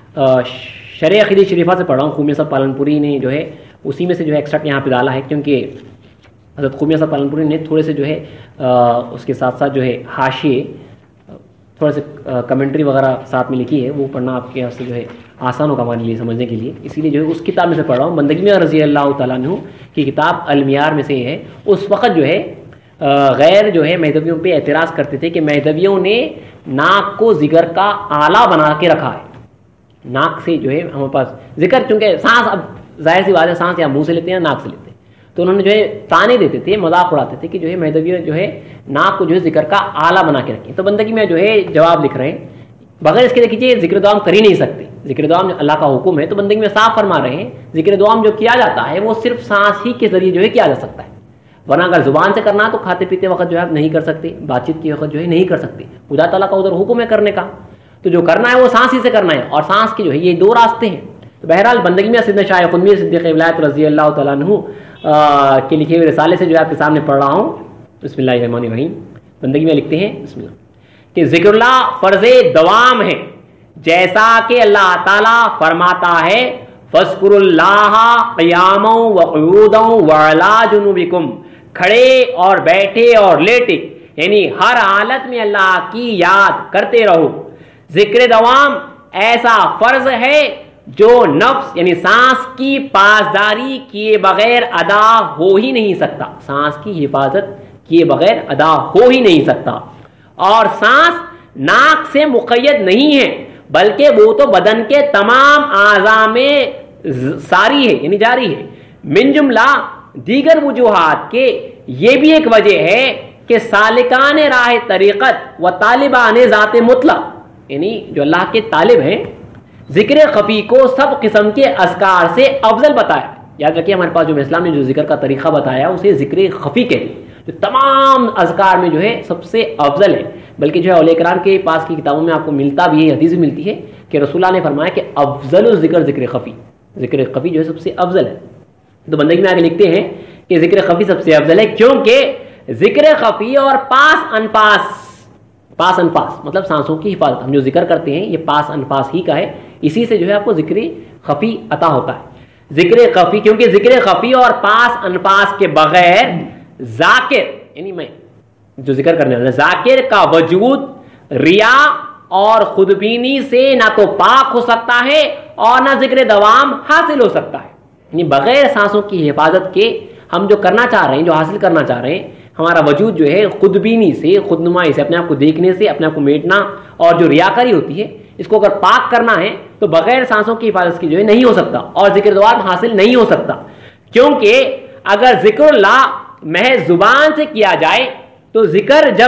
شرح عقیدہ شریفہ سے پڑھ رہا ہوں۔ خومیہ صاحب پالنپوری نے جو ہے اسی میں سے جو ہے ایکسٹریکٹ یہاں پہ ڈالا ہے، کیونکہ حضرت خومیہ صاحب پالنپوری نے تھوڑے سے جو ہے اس کے ساتھ ساتھ جو ہے حاشیے تھوڑے سے کمنٹری وغیرہ ساتھ میں لکھی ہے، وہ پڑھنا آپ کے واسطے جو ہے آسان ہوگا ہمارے لیے سمجھنے کے لیے، اسی لیے جو ہے اس کتاب میں سے پڑھ رہا ہوں۔ بندگی میں رضی اللہ تعالیٰ عنہ کی کتاب المعیار میں سے ہے۔ اس وقت جو ہے غیر جو ہے مہدویوں پہ اعتراض کرتے تھے کہ مہدویوں نے ناک کو ذکر کا آلہ بنا کے رکھا ہے، ناک سے جو ہے ہمارے پاس ذکر، چونکہ سانس اب ظاہر سی بات ہے سانس یا منہ سے لیتے ہیں یا ناک سے لیتے ہیں، تو انہوں نے جو ہے تانے دیتے تھے، مذاق اڑاتے تھے کہ جو ہے مہدوی جو ہے ناک کو جو ہے ذکر کا آلہ بنا کے رکھیں۔ تو بندگی میں جو ہے جواب لکھ رہے ہیں، بغیر اس کے دیکھیے ذکر دعام کر ہی نہیں سکتے، ذکر دعام اللہ کا حکم ہے، تو بندگی میں صاف فرما رہے ہیں ذکر دعام جو کیا جاتا ہے وہ صرف سانس ہی کے ذریعے جو ہے کیا جا سکتا ہے، ورنہ اگر زبان سے کرنا تو کھاتے پیتے وقت جو ہے نہیں کر سکتے، بات چیت کے وقت جو ہے نہیں کر سکتے، خدا تعالیٰ کا ادھر حکم ہے کرنے کا، تو جو کرنا ہے وہ سانس ہی سے کرنا ہے، اور سانس کے جو ہے یہ دو راستے ہیں۔ تو بہرحال بندگی میں سیدنا شاہ خنویر صدیق ولایت رضی اللہ تعالیٰ عنہ کے لکھے ہوئے رسالے سے جو ہے آپ کے سامنے پڑھ رہا ہوں۔ بسم اللہ الرحمن الرحیم۔ بندگی میں لکھتے ہیں بسم اللہ کہ ذکر اللہ فرض دوام ہے، جیسا کہ اللہ تعالیٰ فرماتا ہے فَاذْكُرُوا اللَّهَ قِيَامًا وَقُعُودًا وَعَلَىٰ جُنُوبِكُمْ، کھڑے اور بیٹھے اور لیٹے، یعنی ہر حالت میں اللہ کی یاد کرتے رہو۔ ذکر دوام ایسا فرض ہے جو نفس یعنی سانس کی پاسداری کیے بغیر ادا ہو ہی نہیں سکتا، سانس کی حفاظت کیے بغیر ادا ہو ہی نہیں سکتا. اور سانس ناک سے مقید نہیں ہے بلکہ وہ تو بدن کے تمام اعضاء میں ساری ہے یعنی جاری ہے. من جملہ دیگر وجوہات کے یہ بھی ایک وجہ ہے کہ سالکان راہ طریقت و طالبان ذات مطلق یعنی جو اللہ کے طالب ہیں ذکر خفی کو سب قسم کے اذکار سے افضل بتایا. یاد رکھیے ہمارے پاس جو اسلام نے جو ذکر کا طریقہ بتایا اسے ذکر خفی کہتے ہیں، جو تمام اذکار میں جو ہے سب سے افضل ہے. بلکہ جو ہے اولیاء کرام کے پاس کی کتابوں میں آپ کو ملتا بھی ہے، حدیث بھی ملتی ہے کہ رسول اللہ نے فرمایا کہ افضل الذکر ذکر خفی، ذکر خفی جو ہے سب سے افضل ہے. تو بندگی میں آگے لکھتے ہیں کہ ذکر خفی سب سے افضل ہے کیونکہ ذکر خفی اور پاس انفاس، پاس انفاس مطلب سانسوں کی حفاظت، ہم جو ذکر کرتے ہیں یہ پاس انفاس ہی کا ہے، اسی سے جو ہے آپ کو ذکر خفی عطا ہوتا ہے. ذکر خفی کیونکہ ذکر خفی اور پاس انفاس کے بغیر ذاکر یعنی میں جو ذکر کرنے والا ذاکر کا وجود ریا اور خودبینی سے نہ تو پاک ہو سکتا ہے اور نہ ذکر دوام حاصل ہو سکتا ہے. یعنی بغیر سانسوں کی حفاظت کے ہم جو کرنا چاہ رہے ہیں، جو حاصل کرنا چاہ رہے ہیں، ہمارا وجود جو ہے خودبینی سے، خود نمائی سے، اپنے آپ کو دیکھنے سے، اپنے آپ کو میٹنا اور جو ریاکاری ہوتی ہے اس کو اگر پاک کرنا ہے تو بغیر سانسوں کی حفاظت کی جو ہے نہیں ہو سکتا اور ذکر دوام حاصل نہیں ہو سکتا. کیونکہ اگر ذکر اللہ محض زبان سے کیا جائے تو ذکر جب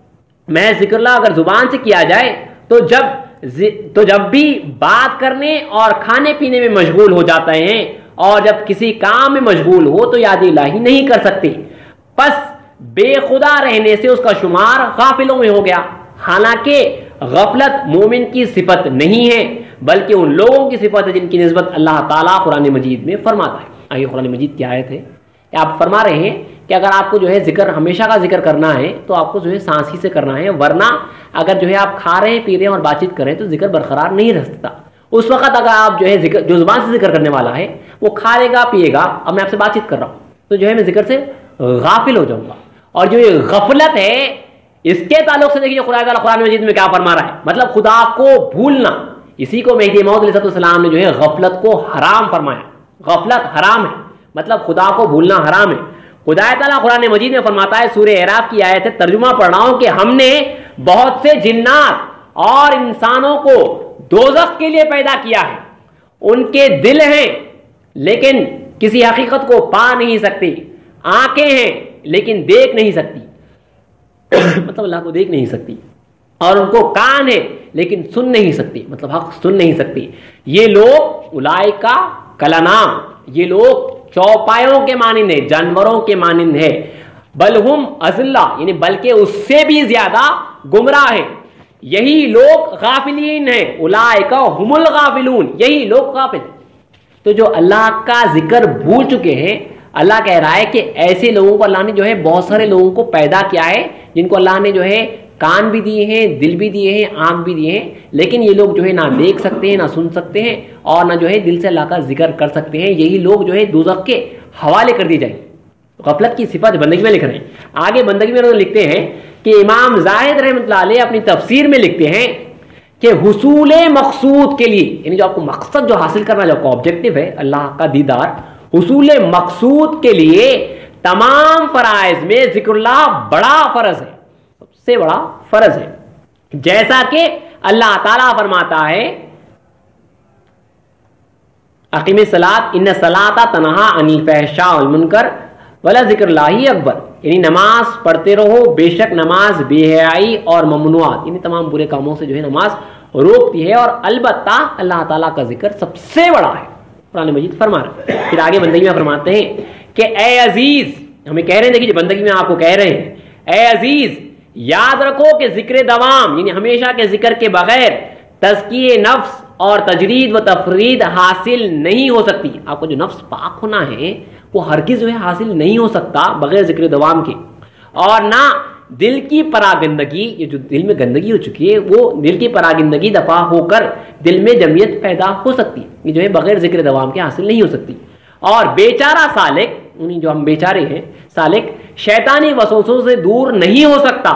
محض ذکر اللہ اگر زبان سے کیا جائے تو جب تو جب بھی بات کرنے اور کھانے پینے میں مشغول ہو جاتے ہیں اور جب کسی کام میں مشغول ہو تو یاد الہی نہیں کر سکتے. پس بے خدا رہنے سے اس کا شمار غافلوں میں ہو گیا. حالانکہ غفلت مومن کی صفت نہیں ہے بلکہ ان لوگوں کی صفت ہے جن کی نسبت اللہ تعالیٰ قرآن مجید میں فرماتا ہے. آئیے قرآن مجید کی آیت ہے، آپ فرما رہے ہیں کہ اگر آپ کو جو ہے ذکر ہمیشہ کا ذکر کرنا ہے تو آپ کو جو ہے سانس ہی سے کرنا ہے، ورنہ اگر جو ہے آپ کھا رہے ہیں پی رہے ہیں اور بات چیت کر رہے ہیں تو ذکر برقرار نہیں رہ سکتا. اس وقت اگر آپ جو ہے ذکر جو زبان سے ذکر کرنے والا ہے وہ کھائے گا پیے گا، اب میں آپ سے بات چیت کر رہا ہوں تو جو ہے میں ذکر سے غافل ہو جاؤں گا. اور جو یہ غفلت ہے اس کے تعلق سے دیکھیے خدا تعالیٰ قرآن مجید میں کیا فرما رہا ہے، مطلب خدا کو بھولنا. اسی کو مہدی موعود علیہ السلام نے جو ہے غفلت کو حرام فرمایا. غفلت حرام ہے مطلب خدا کو بھولنا حرام ہے. خدا تعالیٰ قرآن مجید میں فرماتا ہے، سورہ اعراف کی آیت ہے، ترجمہ پڑھ رہا ہوں، کہ ہم نے بہت سے جنات اور انسانوں کو دوزخ کے لیے پیدا کیا ہے. ان کے دل ہیں لیکن کسی حقیقت کو پا نہیں سکتے، آنکھیں ہیں لیکن دیکھ نہیں سکتی مطلب اللہ کو دیکھ نہیں سکتی، اور ان کو کان ہے لیکن سن نہیں سکتی مطلب حق سن نہیں سکتی. یہ لوگ اولئکا کلانام، یہ لوگ چوپایوں کے مانند ہے، جانوروں کے مانند ہے. بل ہم اضلا یعنی بلکہ اس سے بھی زیادہ گمراہ ہیں. یہی لوگ غافلین ہیں، اولئکا ہم الغافلون، یہی لوگ غافل ہیں. تو جو اللہ کا ذکر بھول چکے ہیں، اللہ کہہ رہا ہے کہ ایسے لوگوں کو اللہ نے جو ہے بہت سارے لوگوں کو پیدا کیا ہے جن کو اللہ نے جو ہے کان بھی دیے ہیں، دل بھی دیے ہیں، آنکھ بھی دیے ہیں، لیکن یہ لوگ جو ہے نہ دیکھ سکتے ہیں، نہ سن سکتے ہیں، اور نہ جو ہے دل سے اللہ کا ذکر کر سکتے ہیں. یہی لوگ جو ہے دوزخ کے حوالے کر دی جائیں. غفلت کی صفت بندگی میں لکھ رہے ہیں. آگے بندگی میں لکھتے ہیں کہ امام زاہد رحمۃ اللہ علیہ اپنی تفسیر میں لکھتے ہیں کہ حصول مقصود کے لیے، یعنی جو آپ کو مقصد جو حاصل کرنا جو آپ کو آبجیکٹو ہے اللہ کا دیدار، حصول مقصود کے لیے تمام فرائض میں ذکر اللہ بڑا فرض ہے، سب سے بڑا فرض ہے. جیسا کہ اللہ تعالیٰ فرماتا ہے اقیم الصلاۃ ان الصلاۃ تنہا عن الفحشاء والمنکر ولذکر اللہ اکبر، یعنی نماز پڑھتے رہو، بے شک نماز بے حیائی اور ممنوعات یعنی تمام برے کاموں سے جو ہے نماز روکتی ہے، اور البتہ اللہ تعالیٰ کا ذکر سب سے بڑا ہے. قرآن مجید فرما رہا ہے. پھر آگے بندگی میں فرماتے ہیں کہ اے عزیز، ہمیں کہہ رہے ہیں، دیکھیے بندگی میں آپ کو کہہ رہے ہیں، اے عزیز یاد رکھو کہ ذکر دوام یعنی ہمیشہ کے ذکر کے بغیر تزکیہ نفس اور تجرید و تفرید حاصل نہیں ہو سکتی. آپ کو جو نفس پاک ہونا ہے وہ ہرگز جو ہے حاصل نہیں ہو سکتا بغیر ذکر دوام کے، اور نہ دل کی پراگندگی، یہ جو دل میں گندگی ہو چکی ہے وہ دل کی پراگندگی دفع ہو کر دل میں جمعیت پیدا ہو سکتی ہے، یہ جو ہے بغیر ذکر دوام کے حاصل نہیں ہو سکتی. اور بیچارہ سالک، جو ہم بیچارے ہیں، سالک شیطانی وسوسوں سے دور نہیں ہو سکتا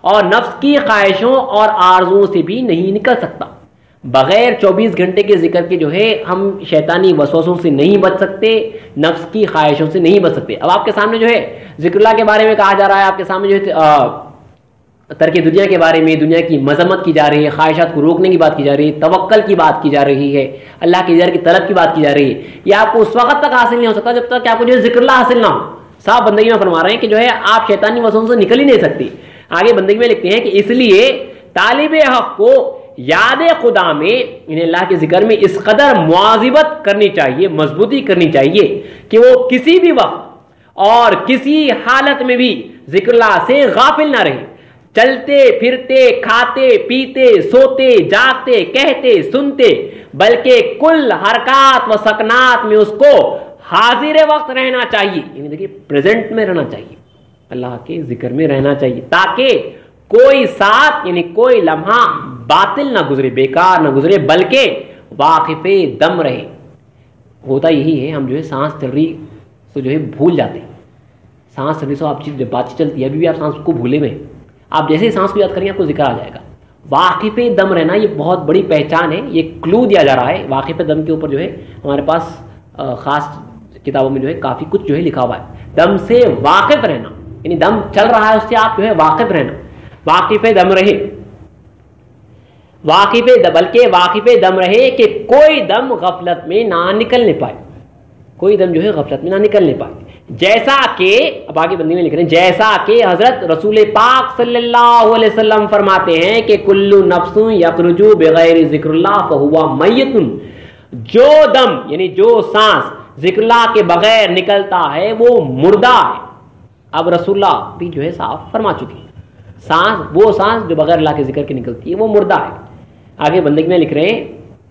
اور نفس کی خواہشوں اور آرزوؤں سے بھی نہیں نکل سکتا. بغیر چوبیس گھنٹے کے ذکر کے جو ہے ہم شیطانی وسوسوں سے نہیں بچ سکتے, نفس کی خواہشوں سے نہیں بچ سکتے. اب آپ کے سامنے جو ہے ذکر اللہ کے بارے میں کہا جا رہا ہے, آپ کے سامنے جو ہے ترک دنیا کے بارے میں, دنیا کی مذمت کی جا رہی ہے, خواہشات کو روکنے کی بات کی جا رہی ہے, توکل کی بات کی جا رہی ہے, اللہ کی ذکر کی طلب کی بات کی جا رہی ہے. یہ آپ کو اس وقت تک حاصل نہیں ہو سکتا جب تک کہ آپ کو جو ہے ذکر اللہ حاصل نہ ہو. صاحب بندگی میں فرما رہے ہیں کہ جو ہے آپ شیطانی وسوسوں سے نکل ہی نہیں سکتی. آگے بندگی میں لکھتے ہیں کہ اس لیے طالب حق کو یاد خدا میں, انہیں اللہ کے ذکر میں اس قدر مواظبت کرنی چاہیے, مضبوطی کرنی چاہیے کہ وہ کسی بھی وقت اور کسی حالت میں بھی ذکر اللہ سے غافل نہ رہے. چلتے پھرتے, کھاتے پیتے, سوتے جاگتے, کہتے سنتے, بلکہ کل حرکات و سکنات میں اس کو حاضر وقت رہنا چاہیے. یعنی دیکھیے پریزنٹ میں رہنا چاہیے, اللہ کے ذکر میں رہنا چاہیے, تاکہ کوئی ساتھ یعنی کوئی لمحہ باطل نہ گزرے, بیکار نہ گزرے, بلکہ واقف دم رہے. ہوتا یہی ہے, ہم جو ہے سانس چل رہی تو جو ہے بھول جاتے ہیں. سانس چل رہی تو آپ جب بات چلتی ہے ابھی بھی آپ سانس کو بھولے ہوئے, آپ جیسے ہی سانس کو یاد کریں آپ کو ذکر آ جائے گا. واقف دم رہنا یہ بہت بڑی پہچان ہے, یہ کلو دیا جا رہا ہے. واقف دم کے اوپر جو ہے ہمارے پاس خاص کتابوں میں جو ہے کافی کچھ جو ہے لکھا ہوا ہے. دم سے واقف رہنا یعنی دم چل رہا ہے اس سے آپ جو ہے واقف رہنا. واقف دم رہے, واقف بلکہ واقف دم رہے کہ کوئی دم غفلت میں نہ نکلنے پائے, کوئی دم جو ہے غفلت میں نہ نکلنے پائے. جیسا کہ اب آگے بندی میں لکھ رہے ہیں, جیسا کہ حضرت رسول پاک صلی اللہ علیہ وسلم فرماتے ہیں کہ کل نفس یخرج بغیر ذکر اللہ فہو میت. جو دم یعنی جو سانس ذکر اللہ کے بغیر نکلتا ہے وہ مردہ ہے. اب رسول اللہ بھی جو ہے صاف فرما چکے ہیں, سانس وہ سانس جو بغیر اللہ کے ذکر کے نکلتی ہے وہ مردہ ہے. آگے بندگی میں لکھ رہے ہیں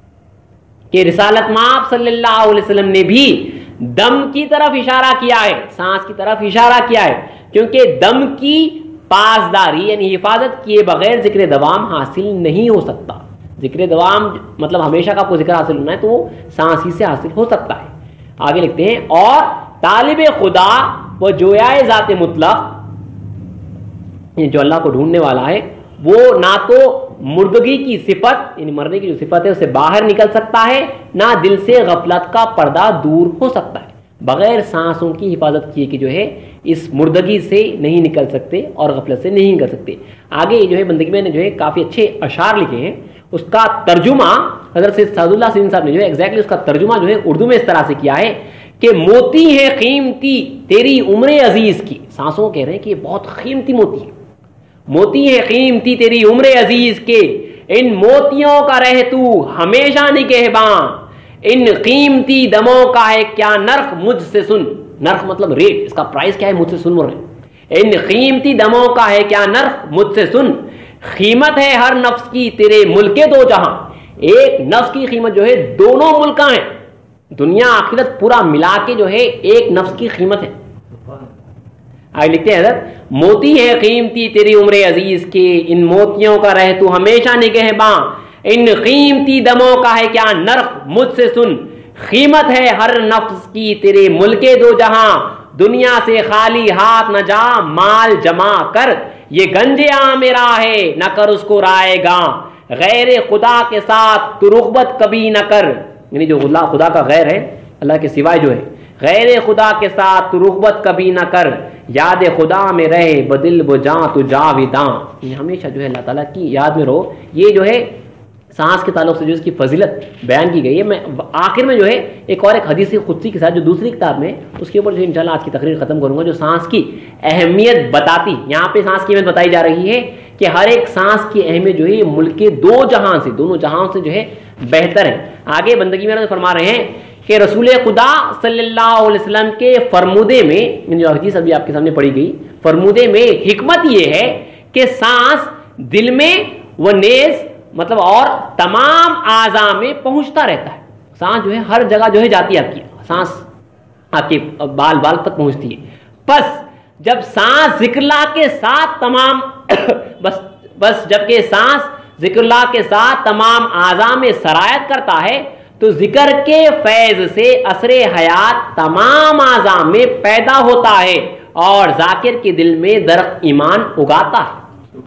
کہ رسالت مآب صلی اللہ علیہ وسلم نے بھی دم کی طرف اشارہ کیا ہے, سانس کی طرف اشارہ کیا ہے, کیونکہ دم کی پاسداری یعنی حفاظت کیے بغیر ذکر دوام حاصل نہیں ہو سکتا. ذکر دوام مطلب ہمیشہ کا آپ کو ذکر حاصل ہونا ہے تو وہ سانس ہی سے حاصل ہو سکتا ہے. آگے لکھتے ہیں اور طالب خدا وہ جویائے ذات مطلق جو اللہ کو ڈھونڈنے والا ہے وہ نہ تو مردگی کی صفت یعنی مرنے کی جو صفت ہے اسے باہر نکل سکتا ہے, نہ دل سے غفلت کا پردہ دور ہو سکتا ہے. بغیر سانسوں کی حفاظت کیے کہ جو ہے اس مردگی سے نہیں نکل سکتے اور غفلت سے نہیں نکل سکتے. آگے جو ہے بندگی میں نے جو ہے کافی اچھے اشعار لکھے ہیں, اس کا ترجمہ حضرت سید سعد اللہ سین صاحب نے جو ہے ایگزیکٹلی اس کا ترجمہ جو ہے اردو میں اس طرح سے کیا ہے کہ موتی ہے قیمتی تیری عمر عزیز کی. سانسوں کہہ رہے ہیں کہ یہ بہت قیمتی موتی ہے, موتی ہے قیمتی تیری عمر عزیز کے, ان موتیوں کا رہ تو ہمیشہ نگہباں, ان قیمتی دموں کا ہے کیا نرخ مجھ سے سن. نرخ مطلب ریٹ, اس کا پرائز کیا ہے مجھ سے سن بول رہے ہیں. ان قیمتی دموں کا ہے کیا نرخ مجھ سے سن, قیمت ہے ہر نفس کی تیرے ملک دو جہاں. ایک نفس کی قیمت جو ہے دونوں ملکاں ہیں, دنیا آخرت پورا ملا کے جو ہے ایک نفس کی قیمت ہے. آگے لکھتے ہیں حضرت موتی ہے قیمتی تیری عمر عزیز کے, ان موتیوں کا رہ تو ہمیشہ نگہباں, ان قیمتی دموں کا ہے کیا نرخ مجھ سے سن, قیمت ہے ہر نفس کی تیرے ملک دو جہاں, دنیا سے خالی ہاتھ نہ جا مال جمع کر, یہ گنج عام میرا ہے نہ کر اس کو رائے گاں, غیر خدا کے ساتھ تو رغبت کبھی نہ کر. یعنی جو اللہ خدا کا غیر ہے, اللہ کے سوائے جو ہے, غیر خدا کے ساتھ تو رغبت کبھی نہ کر, یاد خدا میں رہے بدل بجاں تو جاویداں. یعنی ہمیشہ جو ہے اللہ تعالیٰ کی یاد میں رہو. یہ جو ہے سانس کے تعلق سے جو اس کی فضیلت بیان کی گئی ہے. میں آخر میں جو ہے ایک اور ایک حدیث قدسی کے ساتھ جو دوسری کتاب میں اس کے اوپر جو انشاءاللہ آج کی تقریر ختم کروں گا, جو سانس کی اہمیت بتاتی. یہاں پہ سانس کی اہمیت بتائی جا رہی ہے کہ ہر ایک سانس کی اہمیت جو ہے یہ ملک دو جہاں سے, دونوں جہاں سے جو ہے بہتر ہے. آگے بندگی میں فرما رہے ہیں کہ رسول خدا صلی اللہ علیہ وسلم کے فرمودے میں, جو حدیث ابھی آپ کے سامنے پڑھی گئی, فرمودے میں حکمت یہ ہے کہ سانس دل میں و نیز مطلب اور تمام اعضاء میں پہنچتا رہتا ہے. سانس جو ہے ہر جگہ جو ہے جاتی ہے, آپ کی سانس آپ کے بال بال تک پہنچتی ہے. بس جب سانس ذکر اللہ کے ساتھ تمام بس بس جب کہ سانس ذکر اللہ کے ساتھ تمام اعضاء میں سرایت کرتا ہے تو ذکر کے فیض سے اثر حیات تمام اعضاء میں پیدا ہوتا ہے اور ذاکر کے دل میں درخت ایمان اگاتا ہے.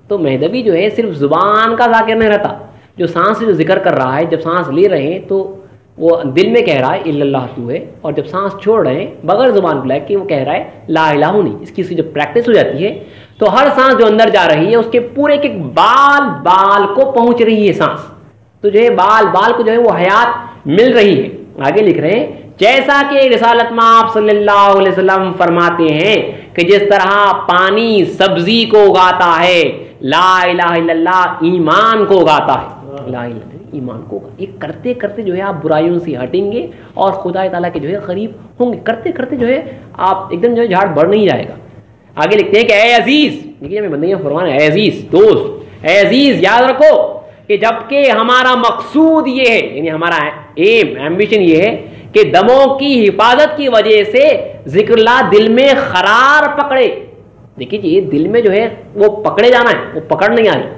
تو مہدوی جو ہے صرف زبان کا ذاکر نہیں رہتا، جو سانس سے جو ذکر کر رہا ہے، جب سانس لے رہے ہیں تو وہ دل میں کہہ رہا ہے الا اللہ تو ہے، اور جب سانس چھوڑ رہے ہیں بغیر زبان بلائے کہ وہ کہہ رہا ہے لا الہ نہیں. اس کی جب پریکٹس ہو جاتی ہے تو ہر سانس جو اندر جا رہی ہے اس کے پورے کے بال بال کو پہنچ رہی ہے سانس، تو جو ہے بال بال کو جو ہے وہ حیات مل رہی ہے. آگے لکھ رہے ہیں جیسا کہ رسالت میں آپ صلی اللہ علیہ وسلم فرماتے ہیں کہ جس طرح پانی سبزی کو اگاتا ہے، لا الہ الا اللہ ایمان کو اگاتا ہے. لا الہ ایمان کو یہ کرتے کرتے جو ہے آپ برائیوں سے ہٹیں گے اور خدا تعالیٰ کے جو ہے قریب ہوں گے. کرتے کرتے جو ہے آپ ایک دم جو ہے جھاڑ بڑھ نہیں جائے گا. آگے لکھتے ہیں کہ اے عزیز، دیکھیے ہمیں بندگی فرمان ہے، اے عزیز دوست، اے عزیز یاد رکھو کہ جبکہ ہمارا مقصود یہ ہے، یعنی ہمارا ایم ایمبیشن یہ ہے کہ دموں کی حفاظت کی وجہ سے ذکر اللہ دل میں قرار پکڑے. دیکھیے یہ دل میں جو ہے وہ پکڑے جانا ہے، وہ پکڑ نہیں آ رہی.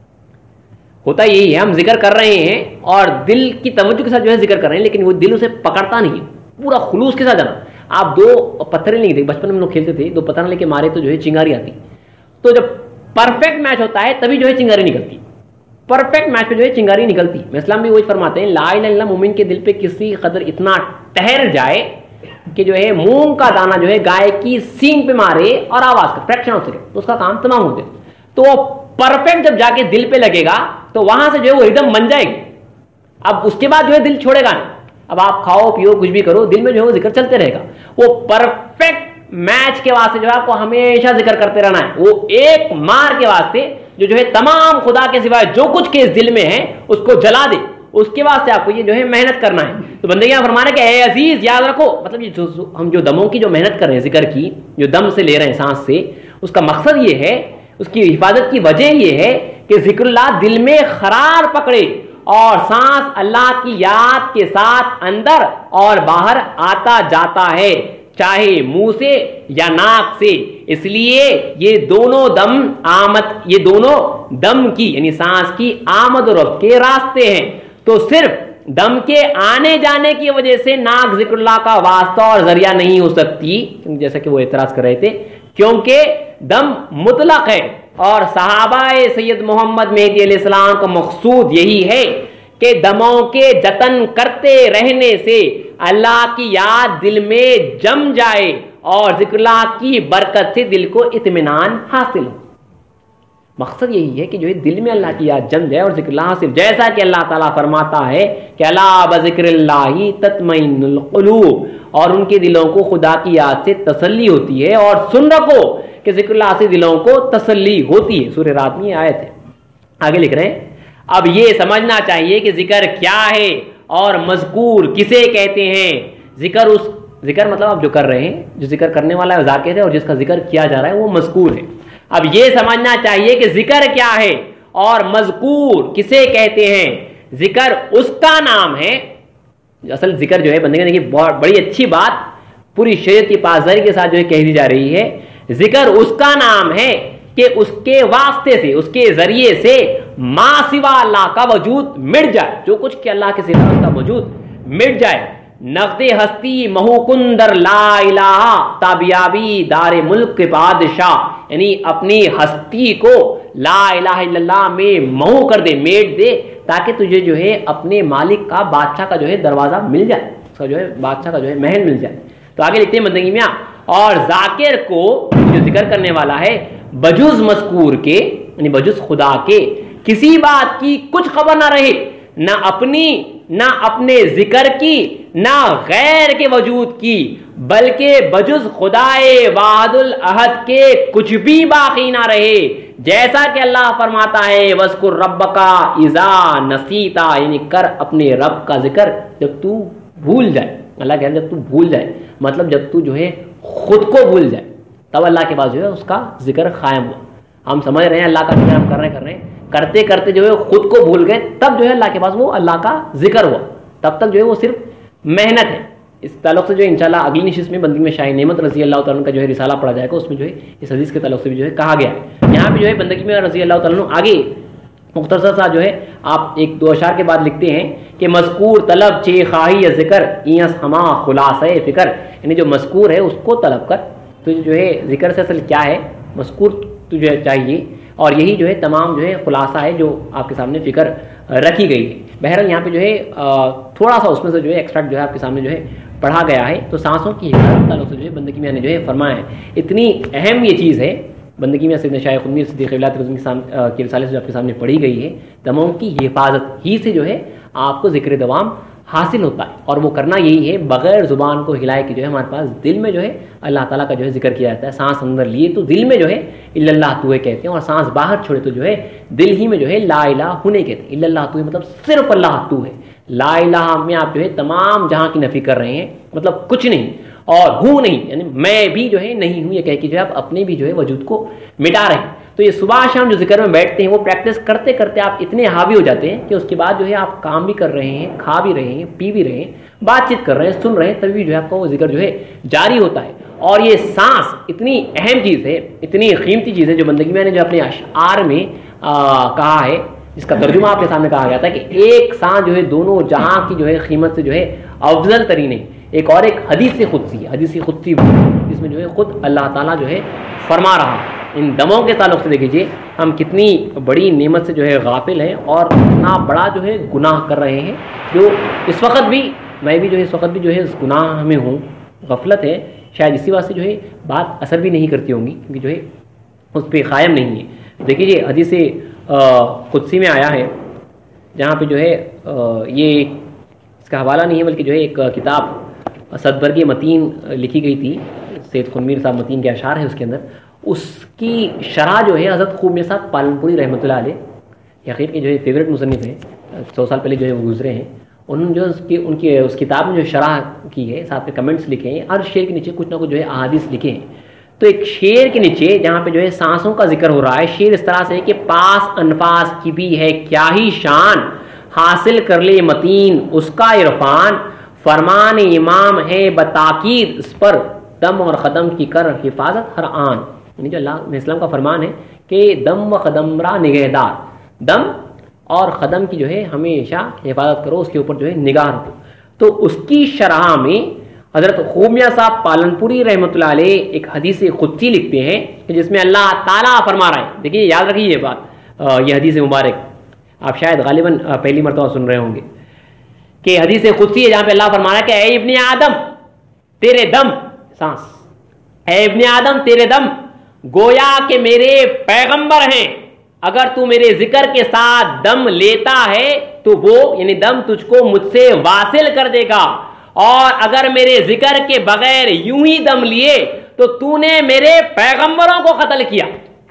ہوتا یہی ہے ہم ذکر کر رہے ہیں اور دل کی توجہ کے ساتھ جو ہے ذکر کر رہے ہیں، لیکن وہ دل اسے پکڑتا نہیں ہے. پورا خلوص کے ساتھ جانا. آپ دو پتھریں نہیں تھے بچپن میں ہم لوگ کھیلتے تھے، دو پتھر لے کے مارے تو جو ہے چنگاری آتی. تو جب پرفیکٹ میچ ہوتا ہے تبھی جو ہے چنگاری نکلتی. پرفیکٹ میچ پہ جو ہے چنگاری نکلتی. میں اسلام بھی وہی فرماتے ہیں لا الہ الا اللہ مومن کے دل پہ کسی قدر اتنا ٹھہر جائے کہ جو ہے مونگ کا دانہ جو ہے گائے کی سینگ پہ مارے اور آواز کا فریکشن ہو سکے تو اس کا کام تمام ہو جائے. تو وہ پرفیکٹ جب جا کے دل پہ لگے گا تو وہاں سے جو ہے وہ ردم بن جائے گی. اب اس کے بعد جو ہے دل چھوڑے گا نہیں. اب آپ کھاؤ پیو کچھ بھی کرو دل میں جو ہے وہ ذکر چلتے رہے گا. وہ پرفیکٹ میچ کے واسطے جو ہے آپ کو ہمیشہ ذکر کرتے رہنا ہے. وہ ایک مار کے واسطے جو جو ہے تمام خدا کے سوائے جو کچھ کے اس دل میں ہے اس کو جلا دے، اس کے واسطے آپ کو یہ جو ہے محنت کرنا ہے. تو بندے یہاں فرمانا کہ اے عزیز یاد رکھو، مطلب یہ جو ہم جو دموں کی جو محنت کر رہے ہیں ذکر کی، جو دم سے لے رہے ہیں سانس سے، اس کا مقصد یہ ہے، اس کی حفاظت کی وجہ یہ ہے کہ ذکر اللہ دل میں قرار پکڑے اور سانس اللہ کی یاد کے ساتھ اندر اور باہر آتا جاتا ہے، چاہے منہ سے یا ناک سے. اس لیے یہ دونوں دم آمد، یہ دونوں دم کی یعنی سانس کی آمد و رفت کے راستے ہیں. تو صرف دم کے آنے جانے کی وجہ سے ناک ذکر اللہ کا واسطہ اور ذریعہ نہیں ہو سکتی، جیسا کہ وہ اعتراض کر رہے تھے، کیونکہ دم مطلق ہے اور صحابہ سید محمد مہدی علیہ السلام کا مقصود یہی ہے کہ دموں کے جتن کرتے رہنے سے اللہ کی یاد دل میں جم جائے اور ذکر اللہ کی برکت سے دل کو اطمینان حاصل ہو. مقصد یہی ہے کہ جو ہے دل میں اللہ کی یاد جم جائے اور ذکر اللہ حاصل، جیسا کہ اللہ تعالیٰ فرماتا ہے کہ الا بذکر اللہ تطمئن القلوب، اور ان کے دلوں کو خدا کی یاد سے تسلی ہوتی ہے. اور سن رکھو کہ ذکر اللہ سے دلوں کو تسلی ہوتی ہے. سورہ رات میں یہ آیت ہے. آگے لکھ رہے ہیں اب یہ سمجھنا چاہیے کہ ذکر کیا ہے اور مذکور کسے کہتے ہیں. ذکر اس ذکر مطلب آپ جو کر رہے ہیں، جو ذکر کرنے والا ہے ذاکر ہے اور جس کا ذکر کیا جا رہا ہے وہ مذکور ہے. اب یہ سمجھنا چاہیے کہ ذکر کیا ہے اور مذکور کسے کہتے ہیں. ذکر اس کا نام ہے، اصل ذکر جو ہے بندے نے بڑی اچھی بات پوری شریعت کی پاسداری کے ساتھ جو ہے کہہ دی جا رہی ہے. ذکر اس کا نام ہے کہ اس کے واسطے سے، اس کے ذریعے سے ما سوا اللہ کا وجود مٹ جائے، جو کچھ کہ اللہ کے سوا اس کا وجود مٹ جائے. نقد ہستی مہو کندر لا الہ تابیابی دار ملک کے بادشاہ، یعنی اپنی ہستی کو لا الہ الا اللہ میں مہو کر دے، میٹ دے، تاکہ تجھے جو ہے اپنے مالک کا بادشاہ کا جو ہے دروازہ مل جائے، اس کا جو ہے بادشاہ کا جو ہے محل مل جائے. تو آگے لکھتے ہیں بندگی میاں اور ذاکر کو جو ذکر کرنے والا ہے بجز مذکور کے یعنی بجز خدا کے کسی بات کی کچھ خبر نہ رہے، نہ اپنی نہ اپنے ذکر کی نہ غیر کے وجود کی، بلکہ بجز خدائے واحد الاحد کے کچھ بھی باقی نہ رہے. جیسا کہ اللہ فرماتا ہے وذکر ربک اذا نسیتا، یعنی کر اپنے رب کا ذکر جب تو بھول جائے. اللہ کہتا ہے جب تو بھول جائے، مطلب جب تو جو ہے خود کو بھول جائے تب اللہ کے پاس جو ہے اس کا ذکر قائم ہوا. ہم سمجھ رہے ہیں اللہ کا ذکر ہم کر رہے کر رہے ہیں کرتے کرتے جو ہے خود کو بھول گئے، تب جو ہے اللہ کے پاس وہ اللہ کا ذکر ہوا. تب تک جو ہے وہ صرف محنت ہے. اس تعلق سے جو ہے انشاءاللہ اگلی نشست میں بندگی میں شاہ نعمت رضی اللہ تعالیٰ کا جو ہے رسالہ پڑھا جائے گا، اس میں جو ہے اس حدیث کے تعلق سے بھی جو ہے کہا گیا ہے. یہاں پہ جو ہے بندگی میں رضی اللہ تعالیٰ آگے مختصر سا جو ہے آپ ایک دو اشعار کے بعد لکھتے ہیں کہ مذکور طلب چے خواہی ذکر اینس ہما خلاصہ فکر، یعنی جو مذکور ہے اس کو طلب کر. تو جو ہے ذکر سے اصل کیا ہے، مذکور تجھے چاہیے اور یہی جو ہے تمام جو ہے خلاصہ ہے جو آپ کے سامنے فکر رکھی گئی ہے. بہرحال یہاں پہ جو ہے تھوڑا سا اس میں سے جو ہے ایکسٹریکٹ جو ہے آپ کے سامنے جو ہے پڑھا گیا ہے. تو سانسوں کی حفاظت تعلق سے جو ہے بندگی میں نے جو ہے فرمایا ہے. اتنی اہم یہ چیز ہے بندگی میں سیدنا شاہ خود میر صدیق ولایت کے رسالے سے جو آپ کے سامنے پڑھی گئی ہے. دموں کی حفاظت ہی سے جو ہے آپ کو ذکر دوام حاصل ہوتا ہے, اور وہ کرنا یہی ہے بغیر زبان کو ہلائے کہ جو ہے ہمارے پاس دل میں جو ہے اللہ تعالیٰ کا جو ہے ذکر کیا جاتا ہے. سانس اندر لیے تو دل میں جو ہے الا اللہ تو کہتے ہیں, اور سانس باہر چھوڑے تو جو ہے دل ہی میں جو ہے لا الہ ہونے کہتے ہیں. الا اللہ تو مطلب صرف اللہ تو ہے. لا الہ میں آپ جو ہے تمام جہاں کی نفی کر رہے ہیں, مطلب کچھ نہیں اور ہوں نہیں, یعنی میں بھی جو ہے نہیں ہوں یہ کہہ کے جو ہے آپ اپنے بھی جو ہے وجود کو مٹا رہے ہیں. تو یہ صبح شام جو ذکر میں بیٹھتے ہیں وہ پریکٹس کرتے کرتے آپ اتنے حاوی ہو جاتے ہیں کہ اس کے بعد جو ہے آپ کام بھی کر رہے ہیں, کھا بھی رہے ہیں, پی بھی رہے ہیں, بات چیت کر رہے ہیں, سن رہے ہیں, تبھی جو ہے آپ کا وہ ذکر جو ہے جاری ہوتا ہے. اور یہ سانس اتنی اہم چیز ہے, اتنی قیمتی چیز ہے جو بندگی میں نے جو اپنے اشعار میں کہا ہے, جس کا ترجمہ آپ کے سامنے کہا گیا تھا کہ ایک سانس جو ہے دونوں جہاں کی جو ہے قیمت سے جو ہے افضل ترین ہے. ایک اور ایک حدیث قدسی ہے, حدیث قدسی جس میں جو ہے خود اللہ تعالیٰ جو ہے فرما رہا. ان دموں کے تعلق سے دیکھ لیجیے ہم کتنی بڑی نعمت سے جو ہے غافل ہیں اور اتنا بڑا جو ہے گناہ کر رہے ہیں, جو اس وقت بھی میں بھی جو ہے اس وقت بھی جو ہے اس گناہ میں ہوں. غفلت ہے شاید اسی واسطے جو ہے بات اثر بھی نہیں کرتی ہوں گی, کیونکہ جو ہے اس پہ قائم نہیں ہے. دیکھیے حدیث قدسی میں آیا ہے جہاں پہ جو ہے یہ اس کا حوالہ نہیں ہے بلکہ جو ہے ایک کتاب صدبرگ متین لکھی گئی تھی, سید خود میر صاحب متین کے اشعار ہیں اس کے اندر. اس کی شرح جو ہے حضرت خوب میر صاحب پالنپوری رحمۃ اللہ علیہ, یقین کے جو ہے فیوریٹ مصنف ہیں, سو سال پہلے جو ہے وہ گزرے ہیں. انہوں نے جو اس کی ان کی اس کتاب میں جو شرح کی ہے, ساتھ میں کمنٹس لکھے ہیں, ہر شعر کے نیچے کچھ نہ کچھ جو ہے احادیث لکھے ہیں. تو ایک شعر کے نیچے جہاں پہ جو ہے سانسوں کا ذکر ہو رہا ہے, شعر اس طرح سے ہے کہ پاس انفاس کی بھی ہے کیا ہی شان, حاصل کر لے متین اس کا عرفان, فرمان امام ہے بتاکید اس پر, دم اور قدم کی کر حفاظت ہر آن. یعنی جو اللہ علیہ السلام کا فرمان ہے کہ دم و قدم را نگہدار, دم اور قدم کی جو ہے ہمیشہ حفاظت کرو, اس کے اوپر جو ہے نگاہ رکھو. تو اس کی شرح میں حضرت خوب میاں صاحب پالنپوری رحمۃ اللہ علیہ ایک حدیث قدسی لکھتے ہیں کہ جس میں اللہ تعالیٰ فرما رہا ہے. دیکھیے یاد رکھیے یہ بات, یہ حدیث مبارک آپ شاید غالباً پہلی مرتبہ سن رہے ہوں گے کہ حدیث قدسی ہے جہاں پہ اللہ فرما رہا ہے کہ اے ابن آدم تیرے دم, سانس, اے ابن آدم تیرے دم گویا کہ میرے پیغمبر ہیں, اگر تو میرے ذکر کے ساتھ دم لیتا ہے تو وہ یعنی دم تجھ کو مجھ سے واصل کر دے گا, اور اگر میرے ذکر کے بغیر یوں ہی دم لیے تو تو نے میرے پیغمبروں کو قتل کیا.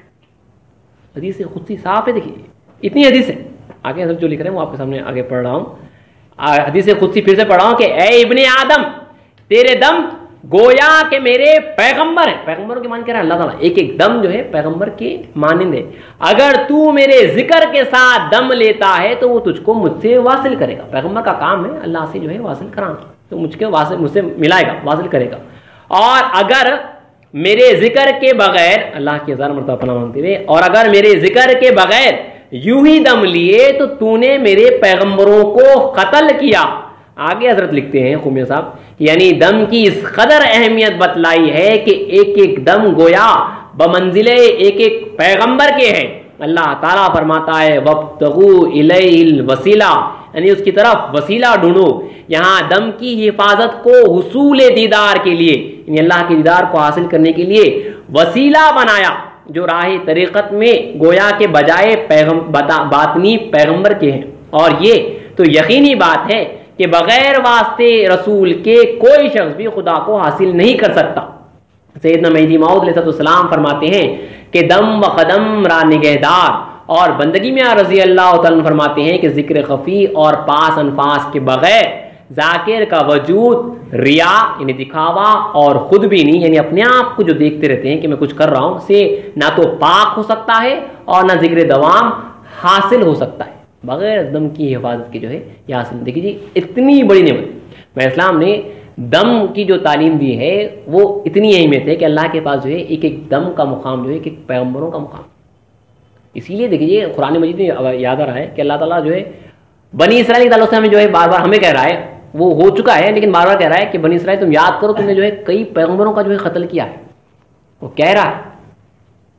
حدیث قدسی صاف ہے, دیکھیے اتنی حدیث ہے. آگے جو لکھ رہے ہیں وہ آپ کے سامنے آگے پڑھ رہا ہوں. حدیث قدسی پھر سے پڑھ رہا ہوں کہ اے ابن آدم تیرے دم گویا کہ میرے پیغمبر ہیں. پیغمبروں کے مان کہہ رہا ہے اللہ تعالیٰ, ایک ایک دم جو ہے پیغمبر کے مانند ہے. اگر تو میرے ذکر کے ساتھ دم لیتا ہے تو وہ تجھ کو مجھ سے واصل کرے گا. پیغمبر کا کام ہے اللہ سے جو ہے واصل کرانا, تو مجھ کے واصل مجھ سے ملائے گا, واصل کرے گا. اور اگر میرے ذکر کے بغیر, اللہ کی ہزار مرتبہ پناہ مانگتے ہوئے, اور اگر میرے ذکر کے بغیر یوں ہی دم لیے تو تو نے میرے پیغمبروں کو قتل کیا. آگے حضرت لکھتے ہیں خوب میاں صاحب, یعنی دم کی اس قدر اہمیت بتلائی ہے کہ ایک ایک دم گویا بمنزلے ایک ایک پیغمبر کے ہیں. اللہ تعالیٰ فرماتا ہے وابتغوا الیہ الوسیلہ, یعنی اس کی طرف وسیلہ ڈھونڈو. یہاں دم کی حفاظت کو حصول دیدار کے لیے, یعنی اللہ کے دیدار کو حاصل کرنے کے لیے وسیلہ بنایا, جو راہ طریقت میں گویا کے بجائے پیغم باطنی پیغمبر کے ہیں. اور یہ تو یقینی بات ہے کہ بغیر واسطے رسول کے کوئی شخص بھی خدا کو حاصل نہیں کر سکتا. سیدنا مہدی موعود علیہ السلام فرماتے ہیں کہ دم و قدم را نگہدار, اور بندگی میں رضی اللہ تعالیٰ فرماتے ہیں کہ ذکر خفی اور پاس انفاس کے بغیر ذاکر کا وجود ریا یعنی دکھاوا اور خود بھی نہیں یعنی اپنے آپ کو جو دیکھتے رہتے ہیں کہ میں کچھ کر رہا ہوں سے نہ تو پاک ہو سکتا ہے اور نہ ذکر دوام حاصل ہو سکتا ہے بغیر دم کی حفاظت کے جو ہے یہ حاصل. دیکھیے جی اتنی بڑی نعمت میں اسلام نے دم کی جو تعلیم دی ہے وہ اتنی اہمیت ہے کہ اللہ کے پاس جو ہے ایک ایک دم کا مقام جو ہے ایک ایک پیغمبروں کا مقام. اسی لیے دیکھیے قرآن مجید میں یاد آ رہا ہے کہ اللہ تعالیٰ جو ہے بنی اسرائیل کے تعلق سے ہمیں جو ہے بار بار ہمیں کہہ رہا ہے, وہ ہو چکا ہے لیکن بار بار کہہ رہا ہے کہ بنی اسرائیل تم یاد کرو تم نے جو ہے کئی پیغمبروں کا جو ہے قتل کیا ہے. وہ کہہ رہا ہے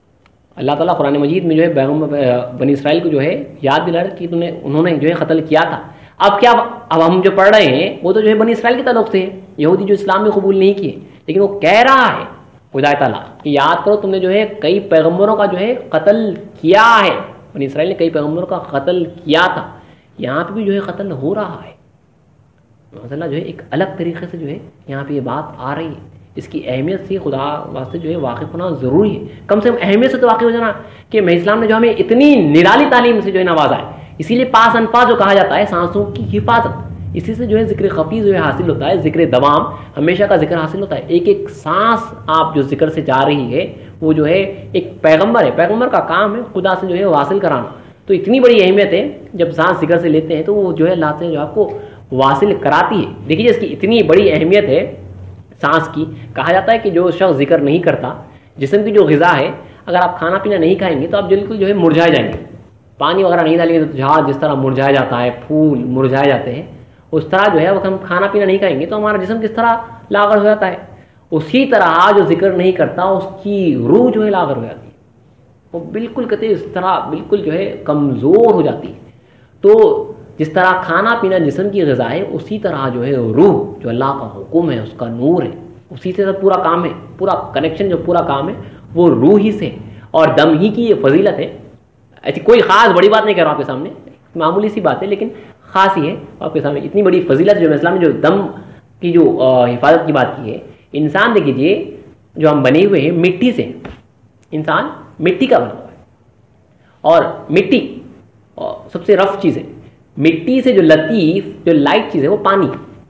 اللہ تعالیٰ قرآن مجید میں جو ہے بیگم بنی اسرائیل کو جو ہے یاد دلا رہا کہ تم نے انہوں نے جو ہے قتل کیا تھا. اب کیا اب ہم جو پڑھ رہے ہیں وہ تو جو ہے بنی اسرائیل کے تعلق سے ہے, یہودی جو اسلام میں قبول نہیں کیے, لیکن وہ کہہ رہا ہے خدا تعالیٰ کہ یاد کرو تم نے جو ہے کئی پیغمبروں کا جو ہے قتل کیا ہے, بنی اسرائیل نے کئی پیغمبروں کا قتل کیا تھا. یہاں پہ بھی جو ہے قتل ہو رہا ہے. مسئلہ جو ہے ایک الگ طریقے سے جو ہے یہاں پہ یہ بات آ رہی ہے. اس کی اہمیت سے خدا واسطے جو ہے واقف ہونا ضروری ہے, کم سے کم اہمیت سے تو واقف ہو جانا کہ میں اسلام نے جو ہمیں اتنی نرالی تعلیم سے جو ہے نوازا ہے. اسی لیے پاس انفاس جو کہا جاتا ہے سانسوں کی حفاظت, اسی سے جو ہے ذکر خفی جو ہے حاصل ہوتا ہے, ذکر دوام ہمیشہ کا ذکر حاصل ہوتا ہے. ایک ایک سانس آپ جو ذکر سے جا رہی ہے وہ جو ہے ایک پیغمبر ہے, پیغمبر کا کام ہے خدا سے جو ہے واصل کرانا. تو اتنی بڑی اہمیت ہے جب سانس ذکر سے لیتے ہیں تو وہ جو ہے اللہ سے جو آپ کو واصل کراتی ہے. دیکھیے اس کی اتنی بڑی اہمیت ہے سانس کی. کہا جاتا ہے کہ جو شخص ذکر نہیں کرتا, جسم کی جو غذا ہے, اگر آپ کھانا پینا نہیں کھائیں گے تو آپ بالکل جو ہے مرجھائے جائیں گے. پانی وغیرہ نہیں ڈالیں گے تو جھاڑ جس طرح مرجھایا جاتا ہے, پھول مرجھائے جاتے ہیں, اس طرح جو ہے اگر ہم کھانا پینا نہیں کھائیں گے تو ہمارا جسم کس طرح لاغر ہو جاتا ہے. اسی طرح جو ذکر نہیں کرتا اس کی روح جو ہے لاغر ہو جاتی ہے, وہ بالکل کہتے اس طرح بالکل جو ہے کمزور ہو جاتی ہے. تو جس طرح کھانا پینا جسم کی غذا ہے, اسی طرح جو ہے روح جو اللہ کا حکم ہے, اس کا نور ہے, اسی سے پورا کام ہے. پورا کنیکشن جو پورا کام ہے وہ روح ہی سے, اور دم ہی کی یہ فضیلت ہے. ایسی کوئی خاص بڑی بات نہیں کر رہا آپ کے سامنے, معمولی سی بات ہے لیکن خاص ہی ہے آپ کے سامنے. اتنی بڑی فضیلت جو اسلام نے جو دم کی جو حفاظت کی بات کی ہے. انسان دیکھ لیجیے جو ہم بنے ہوئے ہیں مٹی سے, انسان مٹی کا بنا ہوا ہے, اور مٹی سب سے رف چیز ہے. مٹی سے جو لطیف جو لائٹ چیز ہے وہ پانی,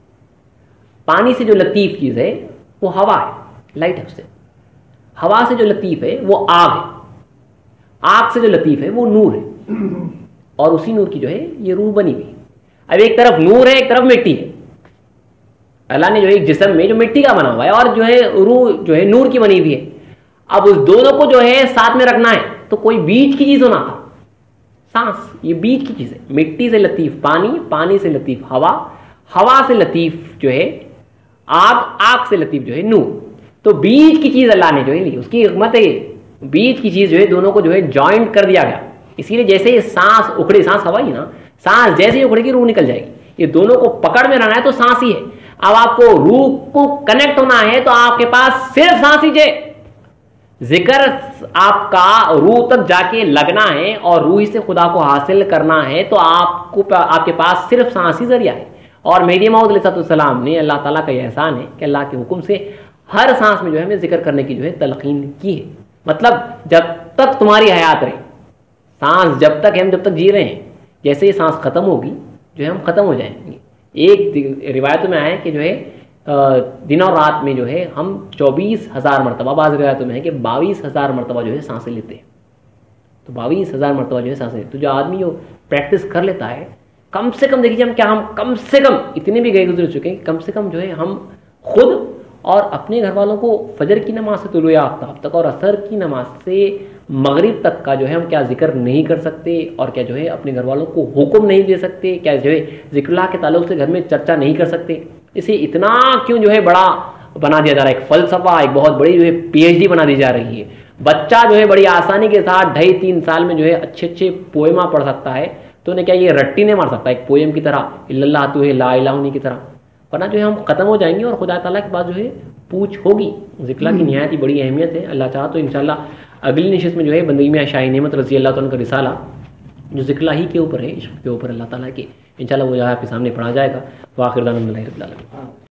پانی سے جو لطیف چیز ہے وہ ہوا ہے, لائٹ ہے اس سے. ہوا سے جو لطیف ہے وہ آگ ہے, آگ سے جو لطیف ہے وہ نور ہے, اور اسی نور کی جو ہے یہ روح بنی ہوئی. اب ایک طرف نور ہے ایک طرف مٹی ہے. اللہ نے جو ہے ایک جسم میں جو مٹی کا بنا ہوا ہے اور جو ہے روح جو ہے نور کی بنی ہوئی ہے. اب اس دونوں کو جو ہے ساتھ میں رکھنا ہے تو کوئی بیچ کی چیز ہونا تھا. سانس یہ بیچ کی چیز ہے. مٹی سے لطیف پانی, پانی سے لطیف ہوا, ہوا سے لطیف جو ہے آگ, آگ سے لطیف جو ہے نور. تو بیچ کی چیز اللہ نے جو ہے لی, اس کی حکمت ہے. بیچ کی چیز جو ہے دونوں کو جو ہے جوائنٹ کر دیا گیا. اسی لیے جیسے یہ سانس اکھڑی, سانس ہوا ہی نا, سانس جیسے ہی اکھڑے گی روح نکل جائے گی. یہ دونوں کو پکڑ میں رہنا ہے تو سانس ہی ہے. اب آپ کو روح کو کنیکٹ ہونا ہے تو آپ کے پاس صرف سانس ہی چاہیے. ذکر آپ کا روح تک جا کے لگنا ہے اور روح سے خدا کو حاصل کرنا ہے تو آپ کو آپ کے پاس صرف سانس ہی ذریعہ ہے. اور مہدی موعود علیہ السلام نے, اللہ تعالیٰ کا یہ احسان ہے کہ اللہ کے حکم سے ہر سانس میں جو ہے ہمیں ذکر کرنے کی جو ہے تلقین کی ہے. مطلب جب تک تمہاری حیات رہے, سانس جب تک ہم جب تک جی رہے ہیں, جیسے یہ سانس ختم ہوگی جو ہے ہم ختم ہو جائیں گے. ایک روایتوں میں آیا ہے کہ جو ہے دن اور رات میں جو ہے ہم چوبیس ہزار مرتبہ, بعض روایتوں میں ہے کہ باویس ہزار مرتبہ جو ہے سانسیں لیتے ہیں. تو باویس ہزار مرتبہ جو ہے سانسیں لیتے. تو جو آدمی جو پریکٹس کر لیتا ہے, کم سے کم دیکھیے ہم کیا ہم کم سے کم اتنے بھی گئے گزر چکے ہیں کہ کم سے کم جو ہے ہم خود اور اپنے گھر والوں کو فجر کی نماز سے طلوع آفتاب تک اور عصر کی نماز سے مغرب تک کا جو ہے ہم کیا ذکر نہیں کر سکتے, اور کیا جو ہے اپنے گھر والوں کو حکم نہیں دے سکتے, کیا جو ہے ذکر اللہ کے تعلق سے گھر میں چرچا نہیں کر سکتے. اسے اتنا کیوں جو ہے بڑا بنا دیا جا رہا ہے, ایک فلسفہ, ایک بہت بڑی جو ہے پی ایچ ڈی بنا دی جا رہی ہے. بچہ جو ہے بڑی آسانی کے ساتھ ڈھائی تین سال میں جو ہے اچھے اچھے پوئما پڑھ سکتا ہے, تو انہیں کیا یہ رٹی نہیں مار سکتا ایک پوئم کی طرح, اللہ تو ہے لا الہ الا کی طرح. ورنہ جو ہے ہم ختم ہو جائیں گے اور خدا تعالیٰ کے بعد جو ہے پوچھ ہوگی. ذکر کی نہایت ہی بڑی اہمیت ہے. اللہ چاہا تو انشاءاللہ اگلی نشست میں جو ہے بندگی میں شاہ نعمت رضی اللہ تعالیٰ کا رسالہ جو ذکر ہی کے اوپر ہے, عشق کے اوپر اللہ تعالیٰ کے, انشاءاللہ وہ جو ہے آپ کے سامنے پڑھا جائے گا. وآخر دعوانا الحمد للہ رب العالمین.